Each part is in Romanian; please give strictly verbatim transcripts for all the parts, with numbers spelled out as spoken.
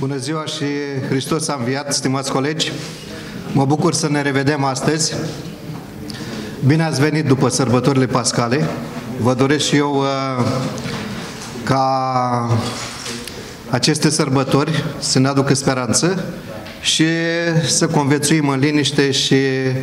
Bună ziua și Hristos a înviat, stimați colegi! Mă bucur să ne revedem astăzi. Bine ați venit după sărbătorile pascale. Vă doresc și eu uh, ca aceste sărbători să ne aducă speranță și să conviețuim în liniște și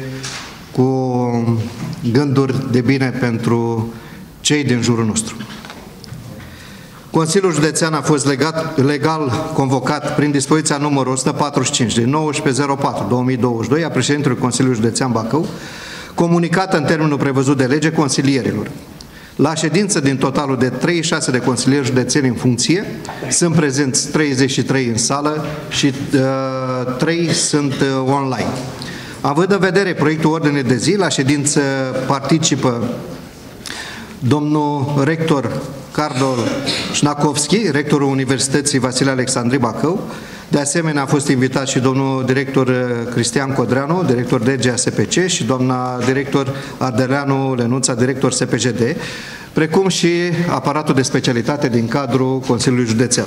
cu gânduri de bine pentru cei din jurul nostru. Consiliul Județean a fost legat, legal convocat prin dispoziția numărul o sută patruzeci și cinci de nouăsprezece zero patru două mii douăzeci și doi a președintelui Consiliului Județean Bacău, comunicată în termenul prevăzut de lege consilierilor. La ședință din totalul de treizeci și șase de consilieri județeni în funcție, sunt prezenți treizeci și trei în sală și uh, trei sunt uh, online. Având în vedere proiectul ordine de zi, la ședință participă domnul rector Cardol Șnacovski, rectorul Universității Vasile Alexandri Bacău. De asemenea, a fost invitat și domnul director Cristian Codreanu, director D G A S P C, și doamna director Ardeleanu Lenuța, director S P J D, precum și aparatul de specialitate din cadrul Consiliului Județean.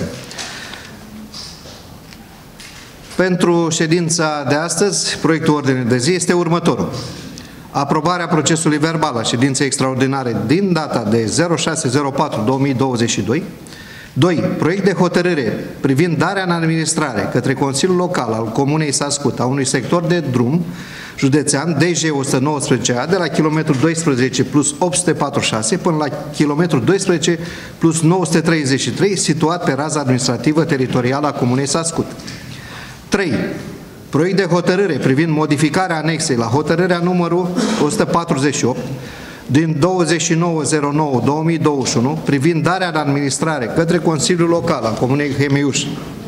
Pentru ședința de astăzi, proiectul ordine de zi este următorul. Aprobarea procesului verbal a ședinței extraordinare din data de zero șase zero patru două mii douăzeci și doi. doi. Proiect de hotărâre privind darea în administrare către Consiliul Local al Comunei Sascut a unui sector de drum județean D J o sută nouăsprezece A de la kilometrul doisprezece plus opt sute patruzeci și șase până la kilometrul doisprezece plus nouă sute treizeci și trei, situat pe raza administrativă teritorială a Comunei Sascut. trei. Proiect de hotărâre privind modificarea anexei la hotărârea numărul o sută patruzeci și opt din douăzeci și nouă zero nouă două mii douăzeci și unu privind darea în administrare către Consiliul Local al Comunei Hemiuș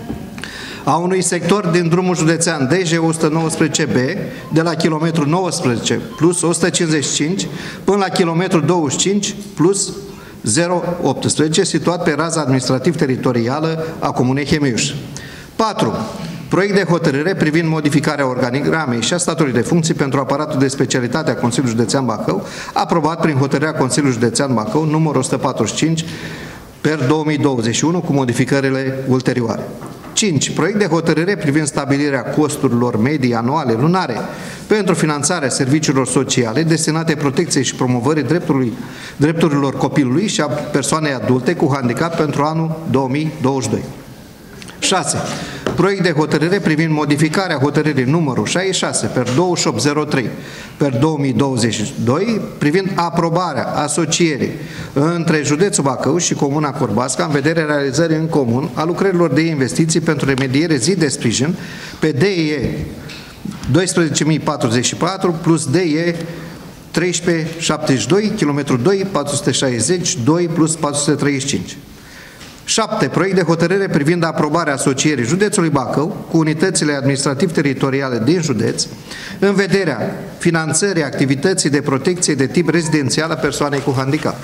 a unui sector din drumul județean D J o sută nouăsprezece B de la kilometrul nouăsprezece plus o sută cincizeci și cinci până la kilometrul douăzeci și cinci plus zero optsprezece, situat pe raza administrativ-teritorială a Comunei Hemiuș. patru. Proiect de hotărâre privind modificarea organigramei și a statului de funcții pentru aparatul de specialitate a Consiliului Județean Bacău, aprobat prin hotărârea Consiliului Județean Bacău numărul o sută patruzeci și cinci per două mii douăzeci și unu cu modificările ulterioare. cinci. Proiect de hotărâre privind stabilirea costurilor medii anuale lunare pentru finanțarea serviciilor sociale destinate protecției și promovării drepturilor copilului și a persoanei adulte cu handicap pentru anul două mii douăzeci și doi. șase. Proiect de hotărâre privind modificarea hotărârii numărul șaizeci și șase per douăzeci și opt zero trei per două mii douăzeci și doi privind aprobarea asocierii între județul Bacău și Comuna Corbasca în vederea realizării în comun a lucrărilor de investiții pentru remediere zi de sprijin pe D E doisprezece mii patruzeci și patru plus D E treisprezece mii șaptezeci și doi, kilometrul doi, patru sute șaizeci, doi plus patru sute treizeci și cinci. șapte. Proiect de hotărâre privind aprobarea asocierii județului Bacău cu unitățile administrativ-teritoriale din județ în vederea finanțării activității de protecție de tip rezidențial a persoanei cu handicap.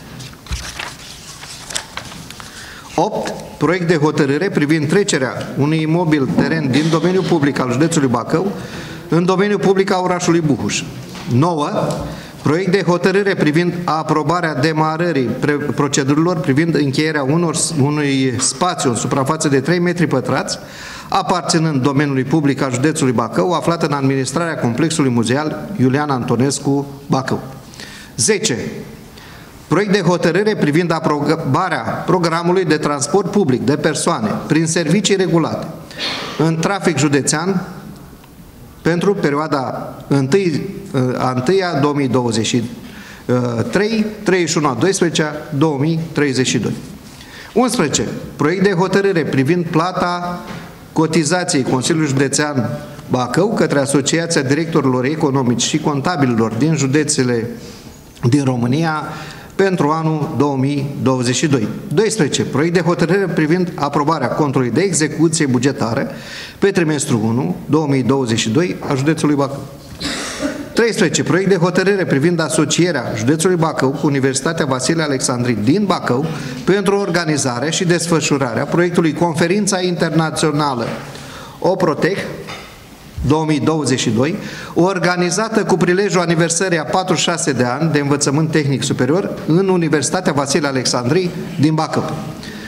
opt. Proiect de hotărâre privind trecerea unui imobil teren din domeniul public al județului Bacău în domeniul public al orașului Buhuș. nouă. Proiect de hotărâre privind aprobarea demarării procedurilor privind încheierea unor, unui spațiu în suprafață de trei metri pătrați, aparținând domeniului public al județului Bacău, aflat în administrarea complexului muzeal Iulian Antonescu Bacău. zece. Proiect de hotărâre privind aprobarea programului de transport public de persoane prin servicii regulate în trafic județean pentru perioada întâia două mii douăzeci și trei, treizeci și unu a doisprezecea două mii treizeci și doi. unsprezece. Proiect de hotărâre privind plata cotizației Consiliului Județean Bacău către Asociația Directorilor Economici și Contabililor din județele din România pentru anul două mii douăzeci și doi. doisprezece. Proiect de hotărâre privind aprobarea contului de execuție bugetară pe trimestrul unu două mii douăzeci și doi a județului Bacău. treisprezece. Proiect de hotărâre privind asocierea județului Bacău cu Universitatea Vasile Alexandri din Bacău pentru organizarea și desfășurarea proiectului Conferința Internațională OPROTEC două mii douăzeci și doi, organizată cu prilejul aniversării a patruzeci și șase de ani de învățământ tehnic superior în Universitatea Vasile Alexandri din Bacău.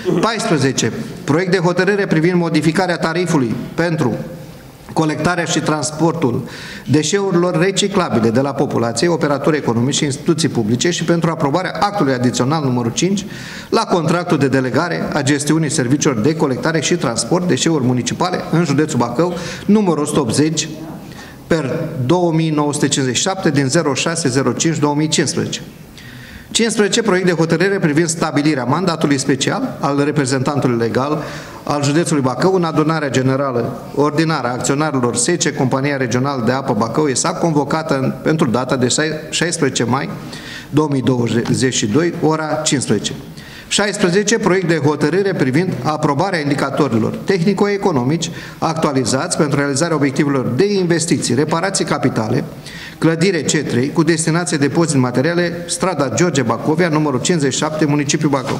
paisprezece. Proiect de hotărâre privind modificarea tarifului pentru colectarea și transportul deșeurilor reciclabile de la populație, operatori economici și instituții publice și pentru aprobarea actului adițional numărul cinci la contractul de delegare a gestiunii serviciilor de colectare și transport deșeuri municipale în județul Bacău, numărul o sută optzeci per două mii nouă sute cincizeci și șapte din zero șase zero cinci două mii cincisprezece. cincisprezece. Proiect de hotărâre privind stabilirea mandatului special al reprezentantului legal al județului Bacău în adunarea generală ordinară a acționarilor S E C E, Compania Regională de Apă Bacău S A, convocată pentru data de șaisprezece mai două mii douăzeci și doi, ora cincisprezece. șaisprezece. Proiect de hotărâre privind aprobarea indicatorilor tehnico-economici actualizați pentru realizarea obiectivelor de investiții, reparații capitale, clădire C trei cu destinație depozit materiale, strada George Bacovia, numărul cincizeci și șapte, municipiul Bacău.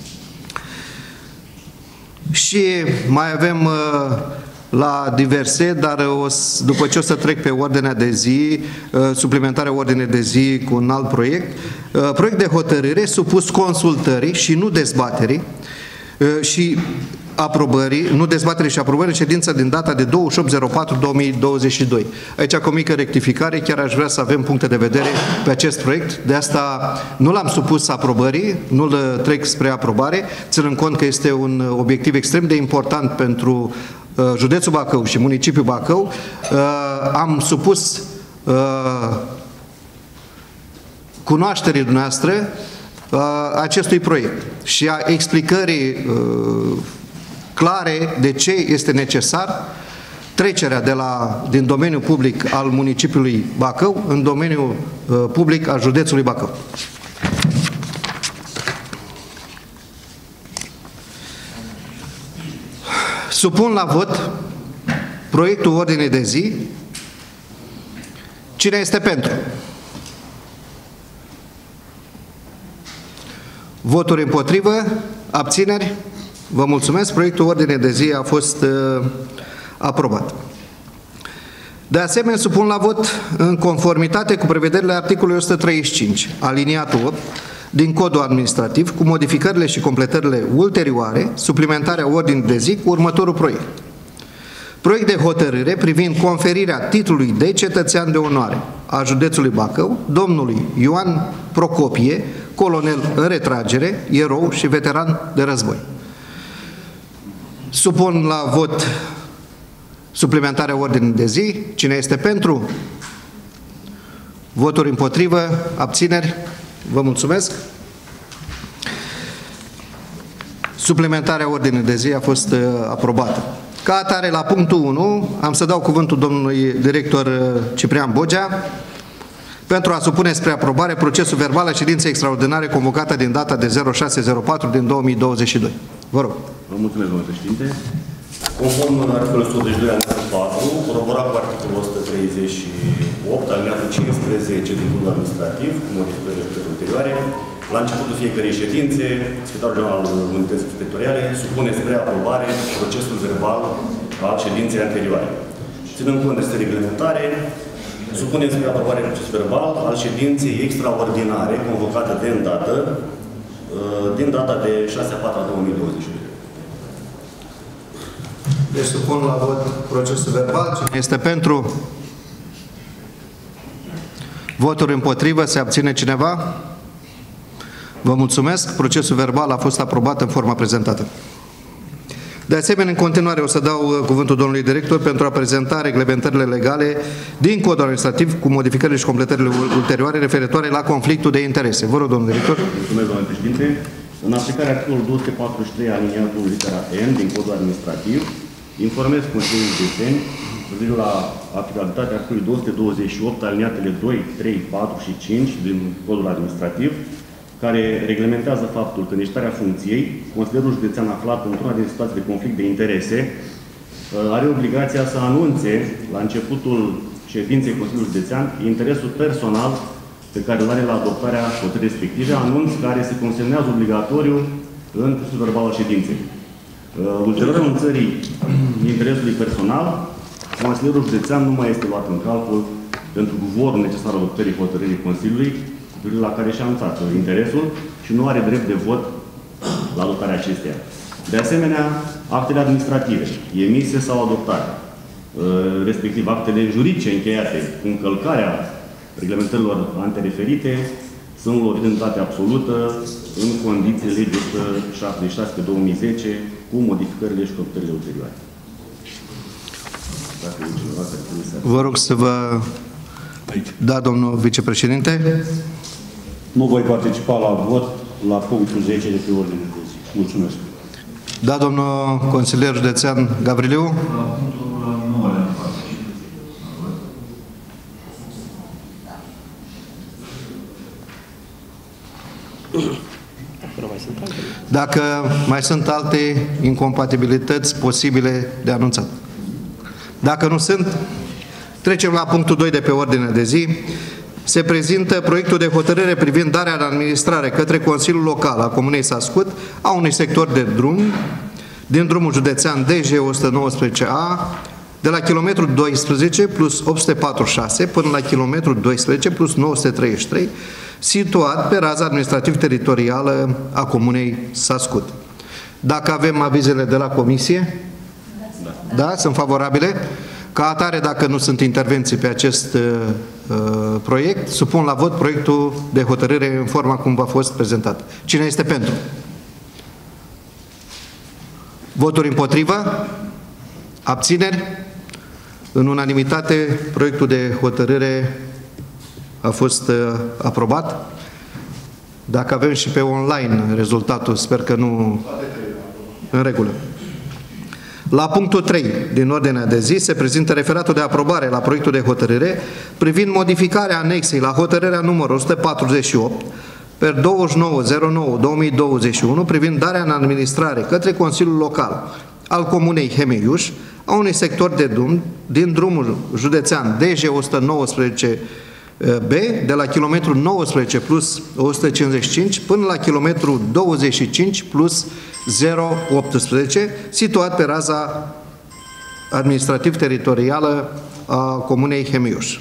Și mai avem uh, la diverse, dar o, după ce o să trec pe ordinea de zi, uh, suplimentarea ordinei de zi cu un alt proiect, uh, proiect de hotărâre supus consultării și nu dezbaterii uh, și aprobării, nu dezbaterii și aprobării, ședința din data de douăzeci și opt zero patru două mii douăzeci și doi. Aici, cu o mică rectificare, chiar aș vrea să avem puncte de vedere pe acest proiect, de asta nu l-am supus aprobării, nu-l trec spre aprobare, ținând cont că este un obiectiv extrem de important pentru uh, județul Bacău și municipiul Bacău. Uh, am supus uh, cunoașterii dumneavoastră uh, acestui proiect și a explicării uh, clare de ce este necesar trecerea de la, din domeniul public al municipiului Bacău în domeniul uh, public al județului Bacău. Supun la vot proiectul ordinii de zi. Cine este pentru? Voturi împotrivă? Abțineri? Vă mulțumesc. Proiectul ordinei de zi a fost uh, aprobat. De asemenea, supun la vot în conformitate cu prevederile articolului o sută treizeci și cinci, aliniatul opt, din Codul Administrativ, cu modificările și completările ulterioare, suplimentarea ordinii de zi cu următorul proiect. Proiect de hotărâre privind conferirea titlului de cetățean de onoare a județului Bacău, domnului Ioan Procopie, colonel în retragere, erou și veteran de război. Supun la vot suplimentarea ordinii de zi. Cine este pentru? Voturi împotrivă? Abțineri? Vă mulțumesc. Suplimentarea ordinii de zi a fost uh, aprobată. Ca atare, la punctul unu, am să dau cuvântul domnului director uh, Ciprian Bogea pentru a supune spre aprobare procesul verbal a ședinței extraordinare convocată din data de zero șase zero patru din două mii douăzeci și doi. Vă rog. Vă mulțumesc, domnule președinte. Conform articolul o sută douăzeci și doi alineatul patru, coroborat cu articolul o sută treizeci și opt, alineatul cincisprezece din Codul Administrativ, cu modificările ulterioare, la începutul fiecărei ședințe, Secretarul General al Unității Inspectoriale supune spre aprobare procesul verbal al ședinței anterioare. Ținând cont de aceste reglementare, supunem spre aprobare procesul verbal al ședinței extraordinare convocată de îndată, din data de șase a patra două mii douăzeci și doi. Deci supun la vot procesul verbal. Cine este pentru? Voturi împotrivă? Se abține cineva? Vă mulțumesc. Procesul verbal a fost aprobat în forma prezentată. De asemenea, în continuare o să dau cuvântul domnului director pentru a prezenta reglementările legale din Codul Administrativ cu modificările și completările ulterioare referitoare la conflictul de interese. Vă rog, domnul director. Mulțumesc, domnule președinte. În aplicarea articolului două sute patruzeci și trei aliniatul litera N din Codul Administrativ, informez Consiliul Județean cu privire la aplicabilitatea articolului două sute douăzeci și opt aliniatele doi, trei, patru și cinci din Codul Administrativ, care reglementează faptul că în exercitarea funcției, Consilierul Județean aflat într-una din situații de conflict de interese are obligația să anunțe la începutul ședinței Consiliului Județean interesul personal pe care îl are la adoptarea hotărârii respective, anunț care se consemnează obligatoriu în procesul verbal al ședinței. Ulterior anunțării interesului personal, Consilierul Județean nu mai este luat în calcul pentru cuvorul necesar adoptării hotărârii Consiliului, la care și-a anunțat interesul și nu are drept de vot la adoptarea acesteia. De asemenea, actele administrative emise sau adoptate, respectiv actele juridice încheiate cu încălcarea reglementărilor antereferite, sunt lovite în date absolută în condițiile legii o sută șaptezeci și șase pe două mii zece cu modificările și corectările ulterioare. Vă rog să vă... Da, domnul vicepreședinte. Nu voi participa la vot la punctul zece de pe ordine de zi. Mulțumesc. Da, domnul consilier județean Gavriliu. La punctul nouă le-am participat. Dacă mai sunt alte incompatibilități posibile de anunțat. Dacă nu sunt, trecem la punctul doi de pe ordine de zi. Se prezintă proiectul de hotărâre privind darea în administrare către Consiliul Local a Comunei Sascut a unui sector de drum din drumul județean D J o sută nouăsprezece A de la kilometrul doisprezece plus opt sute patruzeci și șase până la kilometrul doisprezece plus nouă sute treizeci și trei, situat pe raza administrativ-teritorială a Comunei Sascut. Dacă avem avizele de la Comisie, da, da sunt favorabile. Ca atare, dacă nu sunt intervenții pe acest uh, proiect, supun la vot proiectul de hotărâre în forma cum v-a fost prezentat. Cine este pentru? Voturi împotrivă? Abțineri? În unanimitate, proiectul de hotărâre a fost uh, aprobat. Dacă avem și pe online rezultatul, sper că nu... În regulă. La punctul trei din ordinea de zi se prezintă referatul de aprobare la proiectul de hotărâre privind modificarea anexei la hotărârea numărul o sută patruzeci și opt pe douăzeci și nouă zero nouă două mii douăzeci și unu privind darea în administrare către Consiliul Local al Comunei Hemeiuș a unui sector de drum din drumul județean D J o sută nouăsprezece B de la kilometrul nouăsprezece plus o sută cincizeci și cinci până la kilometrul douăzeci și cinci plus zero optsprezece, situat pe raza administrativ-teritorială a Comunei Hemeiuș.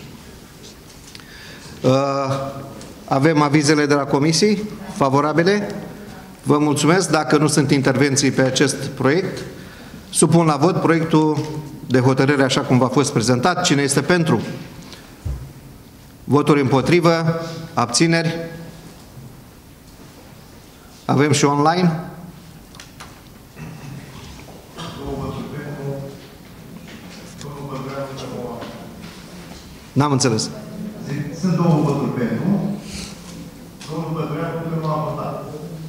Avem avizele de la comisii favorabile. Vă mulțumesc. Dacă nu sunt intervenții pe acest proiect, supun la vot proiectul de hotărâre așa cum v-a fost prezentat. Cine este pentru? Voturi împotrivă? Abțineri? Avem și online. N-am înțeles. Sunt două voturi pentru. Domnul Pădureanu nu a votat.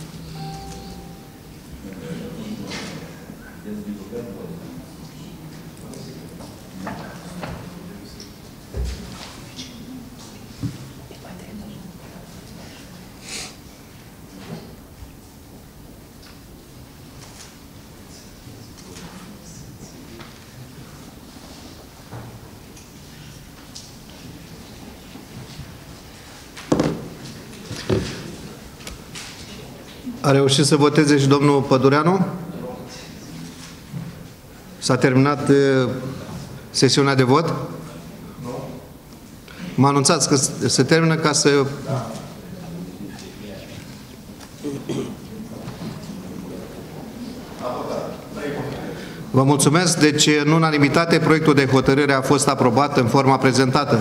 A reușit să voteze și domnul Pădureanu? S-a terminat uh, sesiunea de vot? M-a anunțat că se termină ca să... Da. Vă mulțumesc. Deci, în unanimitate, proiectul de hotărâre a fost aprobat în forma prezentată.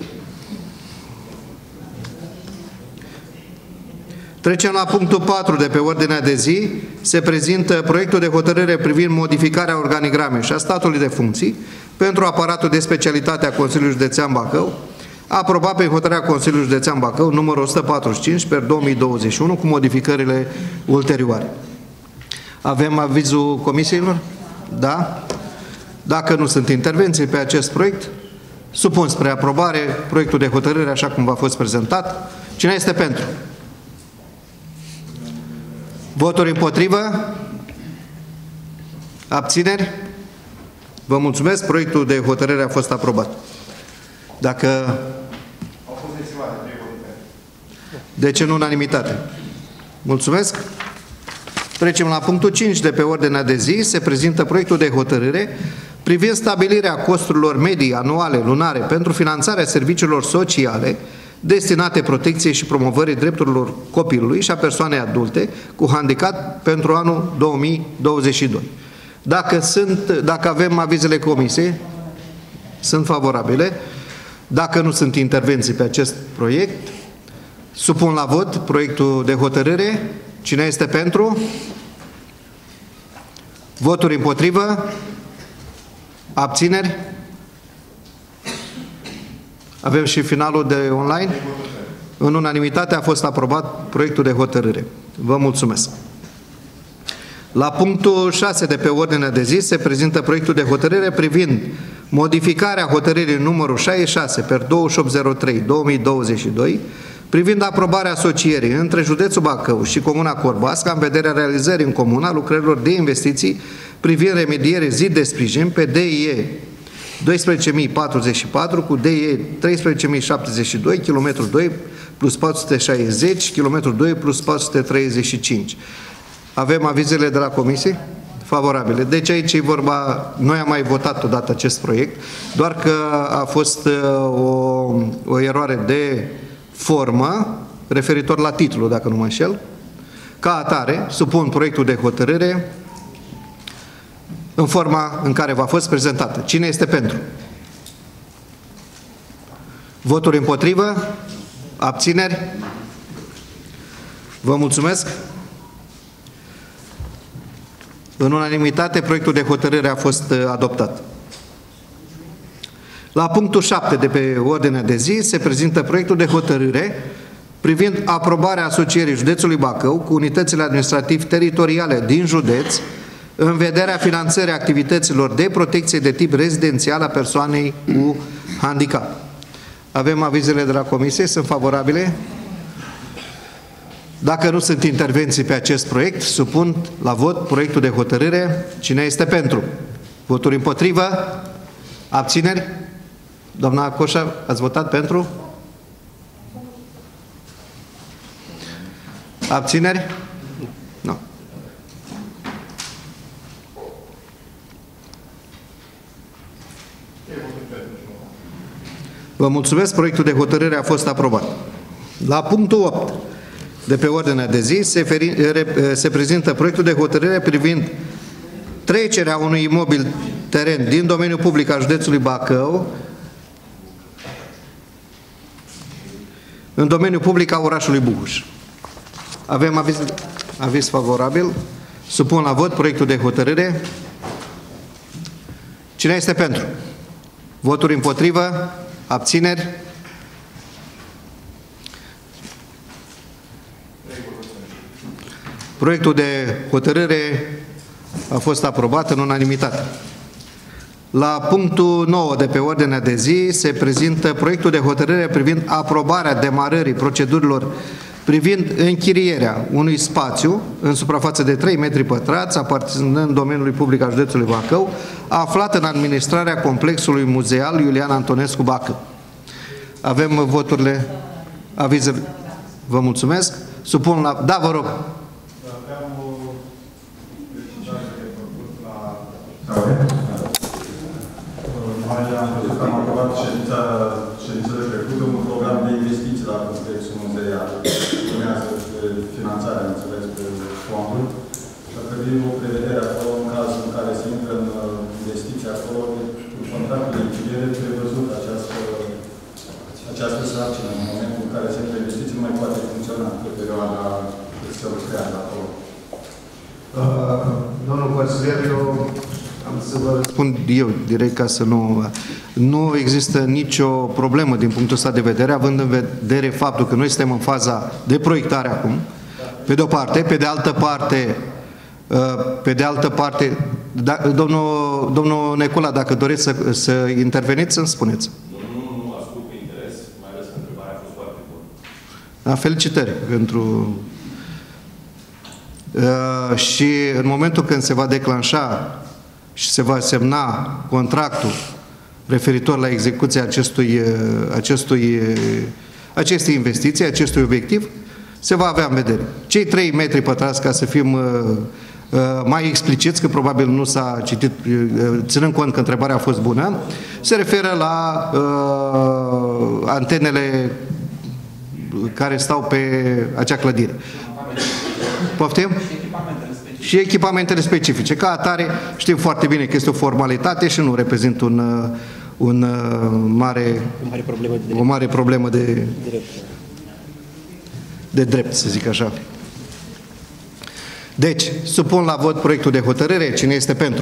Trecem la punctul patru de pe ordinea de zi. Se prezintă proiectul de hotărâre privind modificarea organigramei și a statului de funcții pentru aparatul de specialitate a Consiliului Județean Bacău, aprobat pe hotărârea Consiliului Județean Bacău, numărul o sută patruzeci și cinci pe două mii douăzeci și unu, cu modificările ulterioare. Avem avizul comisiilor? Da? Dacă nu sunt intervenții pe acest proiect, supun spre aprobare proiectul de hotărâre așa cum v-a fost prezentat. Cine este pentru? Voturi împotrivă? Abțineri? Vă mulțumesc. Proiectul de hotărâre a fost aprobat. Dacă... Deci în unanimitate. Mulțumesc. Trecem la punctul cinci de pe ordinea de zi. Se prezintă proiectul de hotărâre privind stabilirea costurilor medii anuale lunare pentru finanțarea serviciilor sociale destinate protecției și promovării drepturilor copilului și a persoanei adulte cu handicap pentru anul două mii douăzeci și doi. Dacă, sunt, dacă avem avizele comisiei, sunt favorabile. Dacă nu sunt intervenții pe acest proiect, supun la vot proiectul de hotărâre. Cine este pentru? Voturi împotrivă? Abțineri? Avem și finalul de online. În unanimitate a fost aprobat proiectul de hotărâre. Vă mulțumesc. La punctul șase de pe ordinea de zi se prezintă proiectul de hotărâre privind modificarea hotărârii numărul șaizeci și șase pe douăzeci și opt zero trei două mii douăzeci și doi privind aprobarea asocierii între județul Bacău și comuna Corbasca în vederea realizării în comună a lucrărilor de investiții privind remedierea zid de sprijin pe D I E doisprezece mii patruzeci și patru cu D I E treisprezece mii șaptezeci și doi, kilometrul doi plus patru sute șaizeci, kilometrul doi plus patru sute treizeci și cinci. Avem avizele de la comisie? Favorabile. Deci aici e vorba, noi am mai votat odată acest proiect, doar că a fost o, o eroare de formă, referitor la titlu, dacă nu mă înșel. Ca atare, supun proiectul de hotărâre în forma în care v-a fost prezentată. Cine este pentru? Voturi împotrivă? Abțineri? Vă mulțumesc. În unanimitate, proiectul de hotărâre a fost adoptat. La punctul șapte de pe ordinea de zi se prezintă proiectul de hotărâre privind aprobarea asocierii județului Bacău cu unitățile administrativ-teritoriale din județ în vederea finanțării activităților de protecție de tip rezidențial a persoanei cu handicap. Avem avizele de la comisie, sunt favorabile? Dacă nu sunt intervenții pe acest proiect, supun la vot proiectul de hotărâre. Cine este pentru? Voturi împotrivă? Abțineri? Doamna Coșa, ați votat pentru? Abțineri? Nu. Vă mulțumesc, proiectul de hotărâre a fost aprobat. La punctul opt de pe ordinea de zi se, feri, se prezintă proiectul de hotărâre privind trecerea unui imobil teren din domeniul public al județului Bacău în domeniul public al orașului Buhuș. Avem aviz, aviz favorabil. Supun la vot proiectul de hotărâre. Cine este pentru? Voturi împotrivă? Abțineri? Proiectul de hotărâre a fost aprobat în unanimitate. La punctul nouă de pe ordinea de zi se prezintă proiectul de hotărâre privind aprobarea demarării procedurilor privind închirierea unui spațiu în suprafață de trei metri pătrați aparținând domeniului public al județului Bacău, aflat în administrarea complexului muzeal Iulian Antonescu Bacău. Avem voturile, avizele. Vă mulțumesc. Supun la... Da, vă rog. Mai am văzut că am aprobat ședința, ședințele trecute un program de investiții la complexul muzeal. Urmează finanțarea, înțeles, pe fondul. Și a trebuit o prevedere acolo în cazul în care se intră în investiții acolo, în contractul de închiriere prevăzut această, această sarcină. În momentul în care se intră investiții nu mai poate funcționa pe perioada cât se lucrează acolo. Uh, domnul consilier, eu am să vă răspund eu direct ca să nu... Nu există nicio problemă din punctul ăsta de vedere, având în vedere faptul că noi suntem în faza de proiectare acum, pe de o parte, pe de altă parte, pe de altă parte, da, domnul, domnul Necula, dacă doriți să, să interveniți, să-mi spuneți. Nu, nu, nu, ascult cu interes, mai ales că întrebarea a fost foarte bună. Da, felicitări pentru... Uh, și în momentul când se va declanșa și se va semna contractul referitor la execuția acestui, acestui, acestei investiții, acestui obiectiv, se va avea în vedere. Cei trei metri pătrați, ca să fim uh, uh, mai expliciți, că probabil nu s-a citit, uh, ținând cont că întrebarea a fost bună, se referă la uh, antenele care stau pe acea clădire. Poftim? Și echipamentele specifice. Ca atare, știm foarte bine că este o formalitate și nu reprezintă un, un mare, o mare problemă de drept, o mare problemă de, drept. de drept, să zic așa. Deci, supun la vot proiectul de hotărâre. Cine este pentru?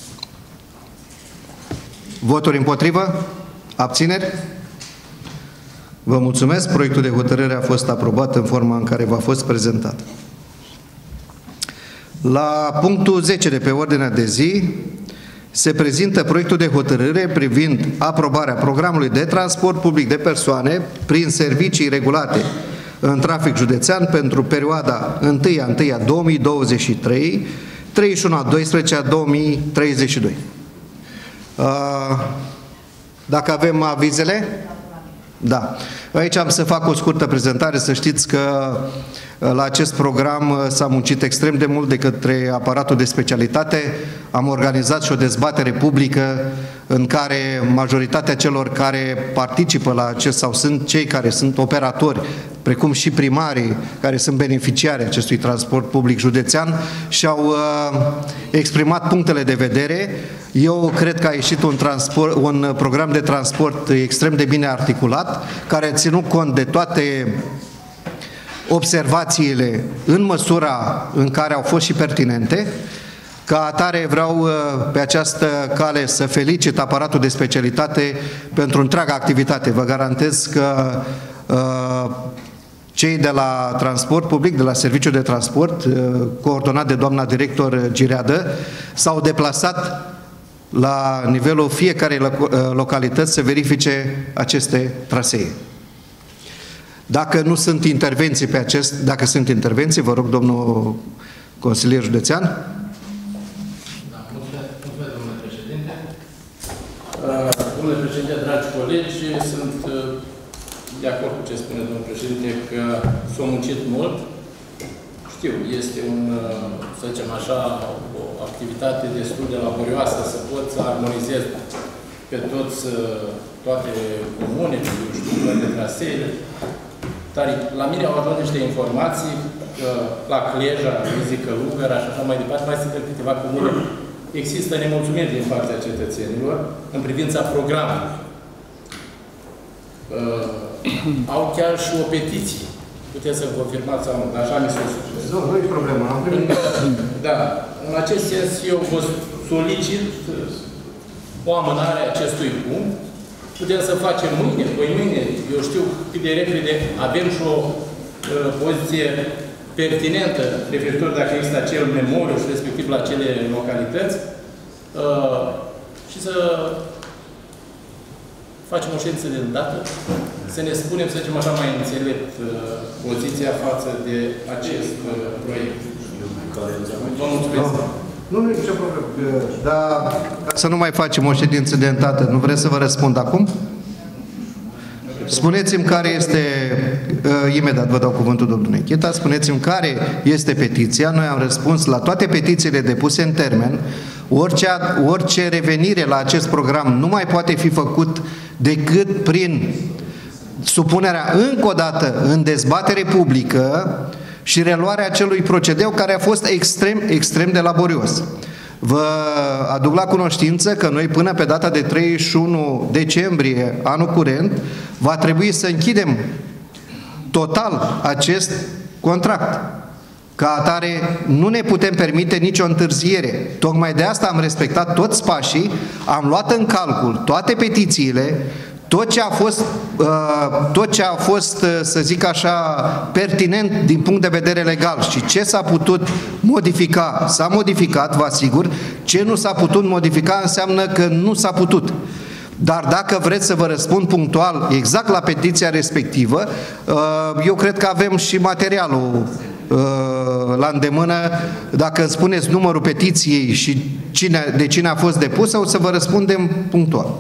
Voturi împotrivă? Abțineri? Vă mulțumesc. Proiectul de hotărâre a fost aprobat în forma în care v-a fost prezentat. La punctul zece de pe ordinea de zi se prezintă proiectul de hotărâre privind aprobarea programului de transport public de persoane prin servicii regulate în trafic județean pentru perioada întâi a întâi a două mii douăzeci și trei, treizeci și unu a doisprezece a două mii treizeci și doi. Dacă avem avizele? Da. Aici am să fac o scurtă prezentare, să știți că la acest program s-a muncit extrem de mult de către aparatul de specialitate. Am organizat și o dezbatere publică în care majoritatea celor care participă la acest sau sunt cei care sunt operatori, precum și primarii care sunt beneficiari acestui transport public județean, și-au uh, exprimat punctele de vedere. Eu cred că a ieșit un, transport, un program de transport extrem de bine articulat, care a ținut cont de toate observațiile în măsura în care au fost și pertinente. Ca atare vreau pe această cale să felicit aparatul de specialitate pentru întreaga activitate. Vă garantez că uh, cei de la transport public, de la serviciul de transport, uh, coordonat de doamna director Gireadă, s-au deplasat la nivelul fiecarei localități să verifice aceste trasee. Dacă nu sunt intervenții pe acest, dacă sunt intervenții, vă rog, domnul consilier județean. Da, mulțumesc, mulțumesc, domnule președinte. Uh, domnule președinte, dragi colegi, sunt uh, de acord cu ce spune domnul președinte, că s-a muncit mult. Știu, este un, uh, să zicem așa, o activitate destul de laborioasă, să poți să armonizezi pe toți, uh, toate comunele, știu, toate traseele. Dar la mine au ajuns niște informații că la Cleja, Vizică, Călugăra și așa mai departe, mai sunt câteva comune. Există nemulțumiri din partea cetățenilor în privința programului. Uh, au chiar și o petiție. Puteți să-mi confirmați sau nu, așa mi s-a spus. Nu, nu e problemă. Da. În acest sens, eu vă solicit o amânare a acestui punct. Putem să facem mâine, păi mâine, eu știu cât de repede avem și o uh, poziție pertinentă referitor dacă există acel memoriu și respectiv la acele localități uh, și să facem o ședință de dată, să ne spunem, să zicem așa, mai înțelept uh, poziția față de acest uh, proiect. Vă mulțumesc. Nu, nu e nicio problemă. Dar ca să nu mai facem o ședință de îndată, nu vreți să vă răspund acum? Spuneți-mi care este, uh, imediat vă dau cuvântul domnului Nechita, spuneți-mi care este petiția. Noi am răspuns la toate petițiile depuse în termen. Orice, orice revenire la acest program nu mai poate fi făcut decât prin supunerea încă o dată în dezbatere publică și reluarea acelui procedeu care a fost extrem, extrem de laborios. Vă aduc la cunoștință că noi până pe data de treizeci și unu decembrie anul curent va trebui să închidem total acest contract. Ca atare nu ne putem permite nicio întârziere. Tocmai de asta am respectat toți pașii, am luat în calcul toate petițiile, tot ce a fost, tot ce a fost, să zic așa, pertinent din punct de vedere legal și ce s-a putut modifica, s-a modificat, vă asigur. Ce nu s-a putut modifica înseamnă că nu s-a putut. Dar dacă vreți să vă răspund punctual exact la petiția respectivă, eu cred că avem și materialul la îndemână. Dacă îmi spuneți numărul petiției și cine, de cine a fost depusă, o să vă răspundem punctual.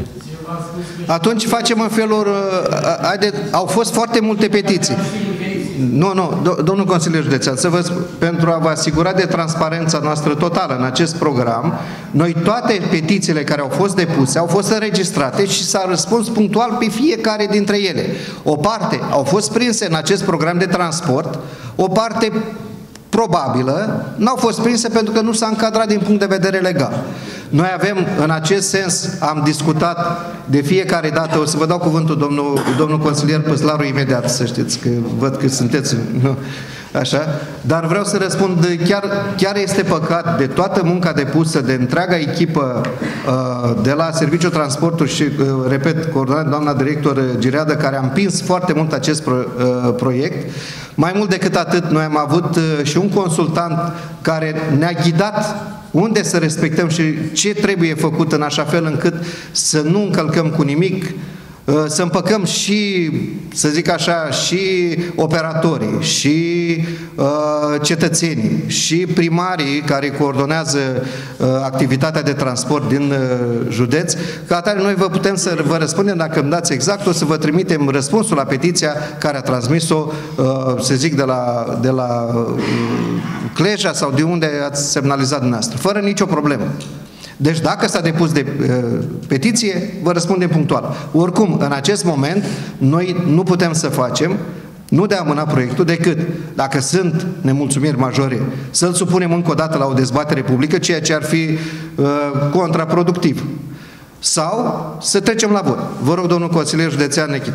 Atunci facem în felul, haide, au fost foarte multe petiții. Nu, nu, do domnul consilier județean, să vă, pentru a vă asigura de transparența noastră totală în acest program, noi toate petițiile care au fost depuse au fost înregistrate și s-a răspuns punctual pe fiecare dintre ele. O parte au fost prinse în acest program de transport, o parte probabilă n-au fost prinse pentru că nu s-a încadrat din punct de vedere legal. Noi avem, în acest sens, am discutat de fiecare dată, o să vă dau cuvântul domnul, domnul consilier Păslaru imediat, să știți, că văd că sunteți, nu, așa, dar vreau să răspund, chiar, chiar este păcat de toată munca depusă de întreaga echipă de la Serviciul Transporturi și, repet, coordonat doamna director Gireadă, care a împins foarte mult acest pro, proiect. Mai mult decât atât, noi am avut și un consultant care ne-a ghidat unde să respectăm și ce trebuie făcut în așa fel încât să nu încălcăm cu nimic, să împăcăm și, să zic așa, și operatorii, și uh, cetățenii, și primarii care coordonează uh, activitatea de transport din uh, județ. Ca atare, noi vă putem să vă răspundem, dacă îmi dați exact, o să vă trimitem răspunsul la petiția care a transmis-o, uh, să zic, de la, de la uh, Cleja sau de unde ați semnalizat dumneavoastră, fără nicio problemă. Deci dacă s-a depus de uh, petiție, vă răspundem punctual. Oricum, în acest moment, noi nu putem să facem, nu de a amâna proiectul, decât, dacă sunt nemulțumiri majore, să-l supunem încă o dată la o dezbatere publică, ceea ce ar fi uh, contraproductiv. Sau să trecem la vot. Vă rog, domnul consilier județean Nechita.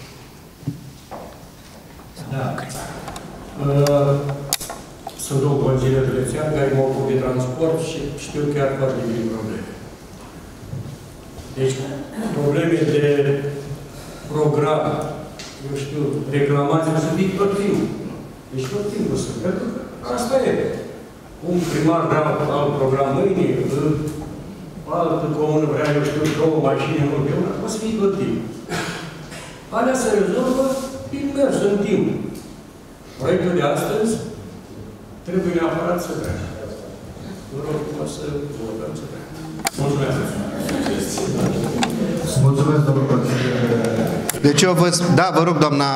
Da. Uh... Sunt două consilieri județean care mă ocup de transport și știu chiar foarte bine probleme. Deci, probleme de program, eu știu, reclamații sunt mici tot timpul. Deci tot timpul sunt. Pentru că asta e. Un primar vrea alt program mâine, altă comună vrea, eu știu, două mașini în loc de una, o să fie tot timpul. Alea se rezolvă prin mers în timp. Proiectul de astăzi trebuie neapărat să treacă. Vă rog frumos să votăm să treacă. Mulțumesc. Mulțumesc, domnul consilier. Deci eu vă... Da, vă rog, doamna...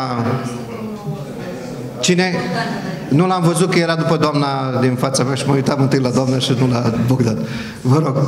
Cine? Nu l-am văzut că era după doamna din fața mea și mă uitam întâi la doamna și nu la Bogdan. Vă rog.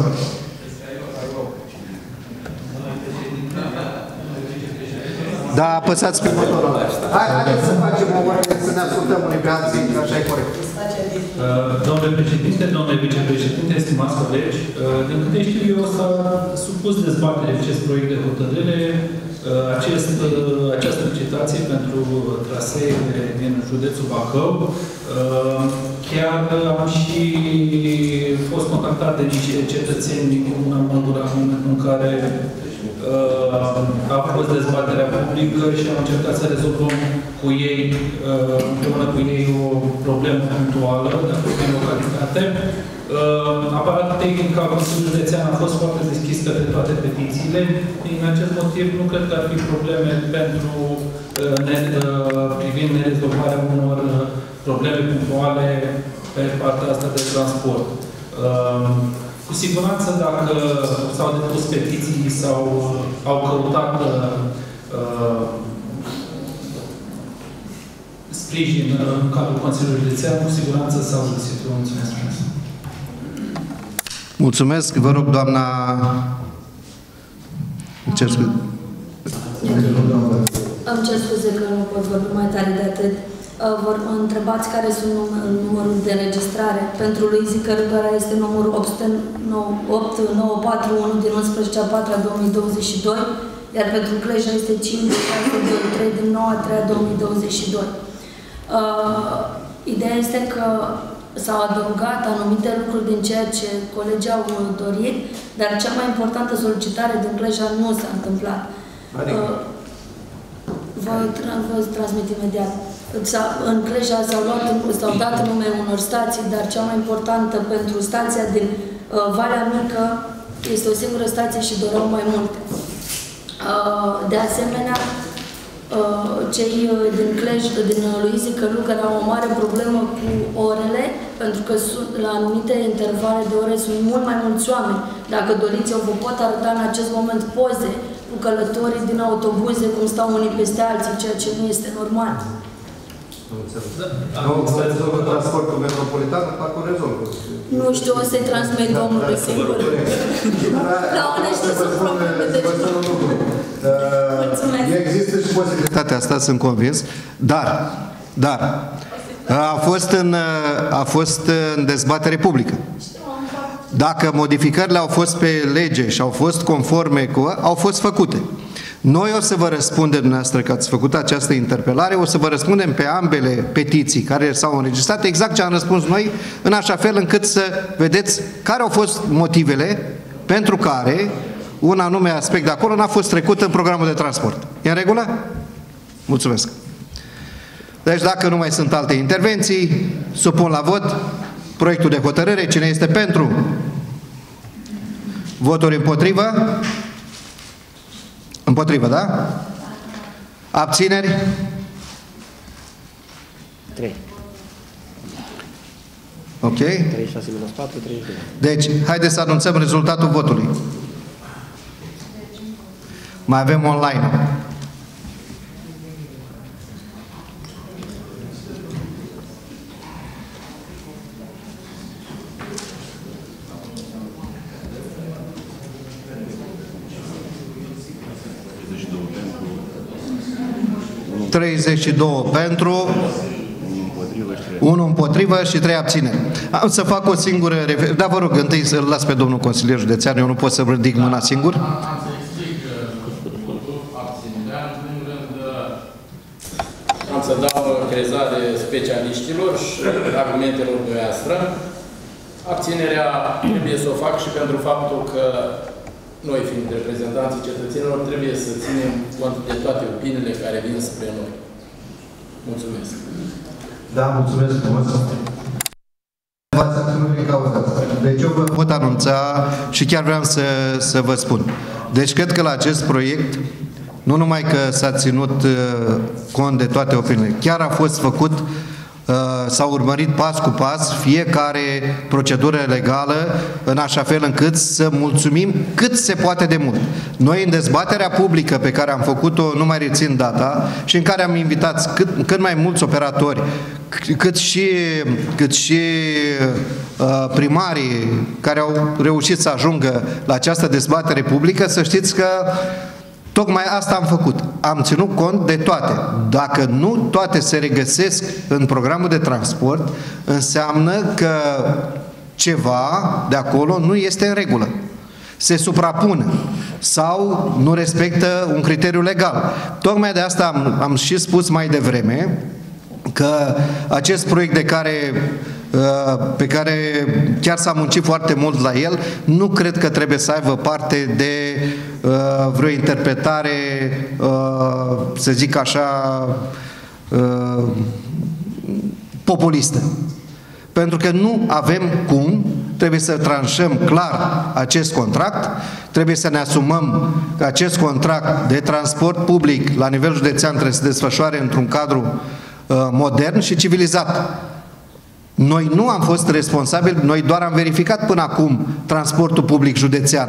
Da, apăsați pe butonul. Hai, haideți să facem o oară, să ne ascultăm unii pe alții, așa e corect. Domnule președinte, domnule vicepreședinte, stimați colegi, din câte știu eu, s-a supus dezbatere acest proiect de hotărâre, acest, această licitație pentru traseele din județul Bacău. Chiar am și fost contactat de niște cetățeni din Comuna Măgura în momentul în care a fost dezbaterea publică și am încercat să rezolvăm cu ei, împreună cu ei, o problemă punctuală în localitate. Aparatul tehnic al Consiliului Județean a fost foarte deschis către toate petițiile. Din acest motiv, nu cred că ar fi probleme pentru ne, privind nerezolvarea unor probleme punctuale pe partea asta de transport. Cu siguranță, dacă s-au depus petiții sau au căutat uh, sprijin în cadrul Consiliului Județean, cu siguranță s-au găsit. Vă mulțumesc. Mulțumesc. Vă rog, doamna... Îmi cer scuze. Îmi cer scuze că nu pot vorbi mai tare de atât. Vă întrebați care sunt numărul de înregistrare. Pentru lui Zicărucăra este numărul opt nouă patru unu din unsprezece a patra două mii douăzeci și doi, iar pentru Cleja este cinci șase doi trei din nouă a treia două mii douăzeci și doi. Uh, ideea este că s-au adăugat anumite lucruri din ceea ce colegii au dorit, dar cea mai importantă solicitare din Cleja nu s-a întâmplat. Uh, vă, vă transmit imediat. În Cleja s-au dat nume unor stații, dar cea mai importantă pentru stația din uh, Valea Mică este o singură stație și doreau mai multe. Uh, de asemenea, uh, cei din Clej, din Luizi Călugăr au o mare problemă cu orele, pentru că sunt, la anumite intervale de ore sunt mult mai mulți oameni. Dacă doriți, eu vă pot arăta în acest moment poze cu călătorii din autobuze, cum stau unii peste alții, ceea ce nu este normal. Nu, rezolvă transportul metropolitan, parcă o rezolvă. Nu știu, o să-i transmit domnului singur. Da, nu știu să probleme, deci nu. Mulțumesc. Există și posibilitatea asta, sunt convins, dar, dar, a fost în, a fost în dezbatere publică. Dacă modificările au fost pe lege și au fost conforme cu, au fost făcute. Noi o să vă răspundem, dumneavoastră, că ați făcut această interpelare, o să vă răspundem pe ambele petiții care s-au înregistrat, exact ce am răspuns noi, în așa fel încât să vedeți care au fost motivele pentru care un anume aspect de acolo n-a fost trecut în programul de transport. E în regulă? Mulțumesc. Deci dacă nu mai sunt alte intervenții, supun la vot proiectul de hotărâre. Cine este pentru? Voturi împotrivă? Împotrivă, da? Abțineri? trei. Ok. treizeci și șase minus patru, treizeci și doi. Deci, haideți să anunțăm rezultatul votului. Mai avem online. treizeci și doi pentru, unu împotrivă și trei abțineri. Am să fac o singură refer... Da, vă rog, întâi să-l las pe domnul consilier județean, eu nu pot să ridic mâna singur. Am să explic abținerea. În primul rând, am să dau crezare specialiștilor și argumentelor dumneavoastră. Abținerea trebuie să o fac și pentru faptul că noi, fiind reprezentanții cetățenilor, trebuie să ținem cont de toate opiniile care vin spre noi. Mulțumesc. Da, mulțumesc frumos. V-ați abținut din cauza asta. Deci eu vă pot anunța și chiar vreau să, să vă spun. Deci cred că la acest proiect, nu numai că s-a ținut uh, cont de toate opiniile, chiar a fost făcut, uh, s-a urmărit pas cu pas fiecare procedură legală în așa fel încât să mulțumim cât se poate de mult. Noi în dezbaterea publică pe care am făcut-o, nu mai rețin data, și în care am invitat cât, cât mai mulți operatori, cât și, cât și uh, primarii care au reușit să ajungă la această dezbatere publică, să știți că tocmai asta am făcut. Am ținut cont de toate. Dacă nu toate se regăsesc în programul de transport, înseamnă că ceva de acolo nu este în regulă. Se suprapune sau nu respectă un criteriu legal. Tocmai de asta am, am și spus mai devreme că acest proiect de care, pe care chiar s-a muncit foarte mult la el, nu cred că trebuie să aibă parte de vreo interpretare, să zic așa, populistă. Pentru că nu avem cum, trebuie să tranșăm clar acest contract, trebuie să ne asumăm că acest contract de transport public la nivel județean trebuie să se desfășoare într-un cadru modern și civilizat. Noi nu am fost responsabili, noi doar am verificat până acum transportul public județean.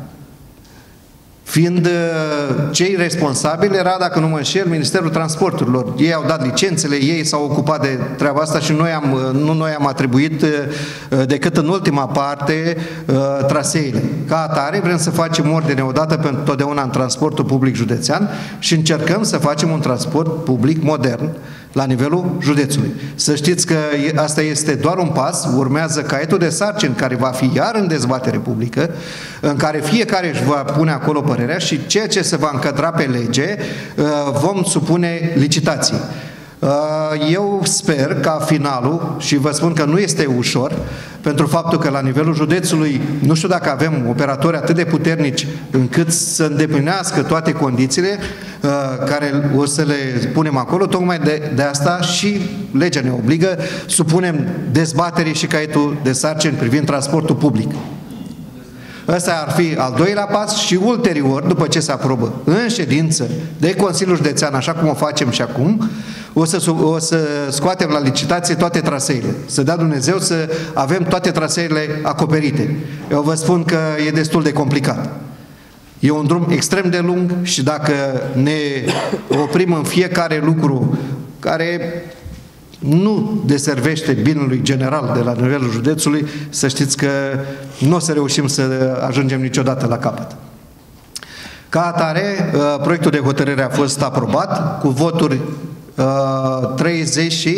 Fiind cei responsabili, era, dacă nu mă înșel, Ministerul Transporturilor. Ei au dat licențele, ei s-au ocupat de treaba asta și noi am, nu noi am atribuit decât în ultima parte traseele. Ca atare, vrem să facem ordine odată pentru totdeauna în transportul public județean și încercăm să facem un transport public modern la nivelul județului. Să știți că asta este doar un pas, urmează caietul de sarcini care va fi iar în dezbatere publică, în care fiecare își va pune acolo părerea și ceea ce se va încadra pe lege vom supune licitații. Eu sper ca finalul, și vă spun că nu este ușor, pentru faptul că la nivelul județului, nu știu dacă avem operatori atât de puternici încât să îndeplinească toate condițiile uh, care o să le punem acolo, tocmai de, de asta și legea ne obligă, supunem dezbaterii și caietul de sarcini privind transportul public. Ăsta ar fi al doilea pas și ulterior, după ce se aprobă în ședință de Consiliul Județean, așa cum o facem și acum, o să, o să scoatem la licitație toate traseele. Să dea Dumnezeu să avem toate traseele acoperite. Eu vă spun că e destul de complicat. E un drum extrem de lung și dacă ne oprim în fiecare lucru care nu deservește binului general de la nivelul județului, să știți că nu o să reușim să ajungem niciodată la capăt. Ca atare, proiectul de hotărâre a fost aprobat cu voturi treizeci și...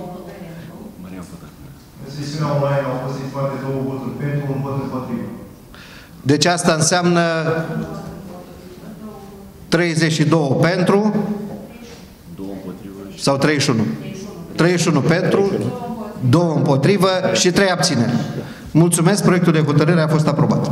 În sesiunea online au fost situate două voturi pentru, un vot împotrivă. Deci asta înseamnă treizeci și doi pentru sau treizeci și unu? treizeci și unu pentru, doi împotrivă și trei abțineri. Mulțumesc, proiectul de hotărâre a fost aprobat.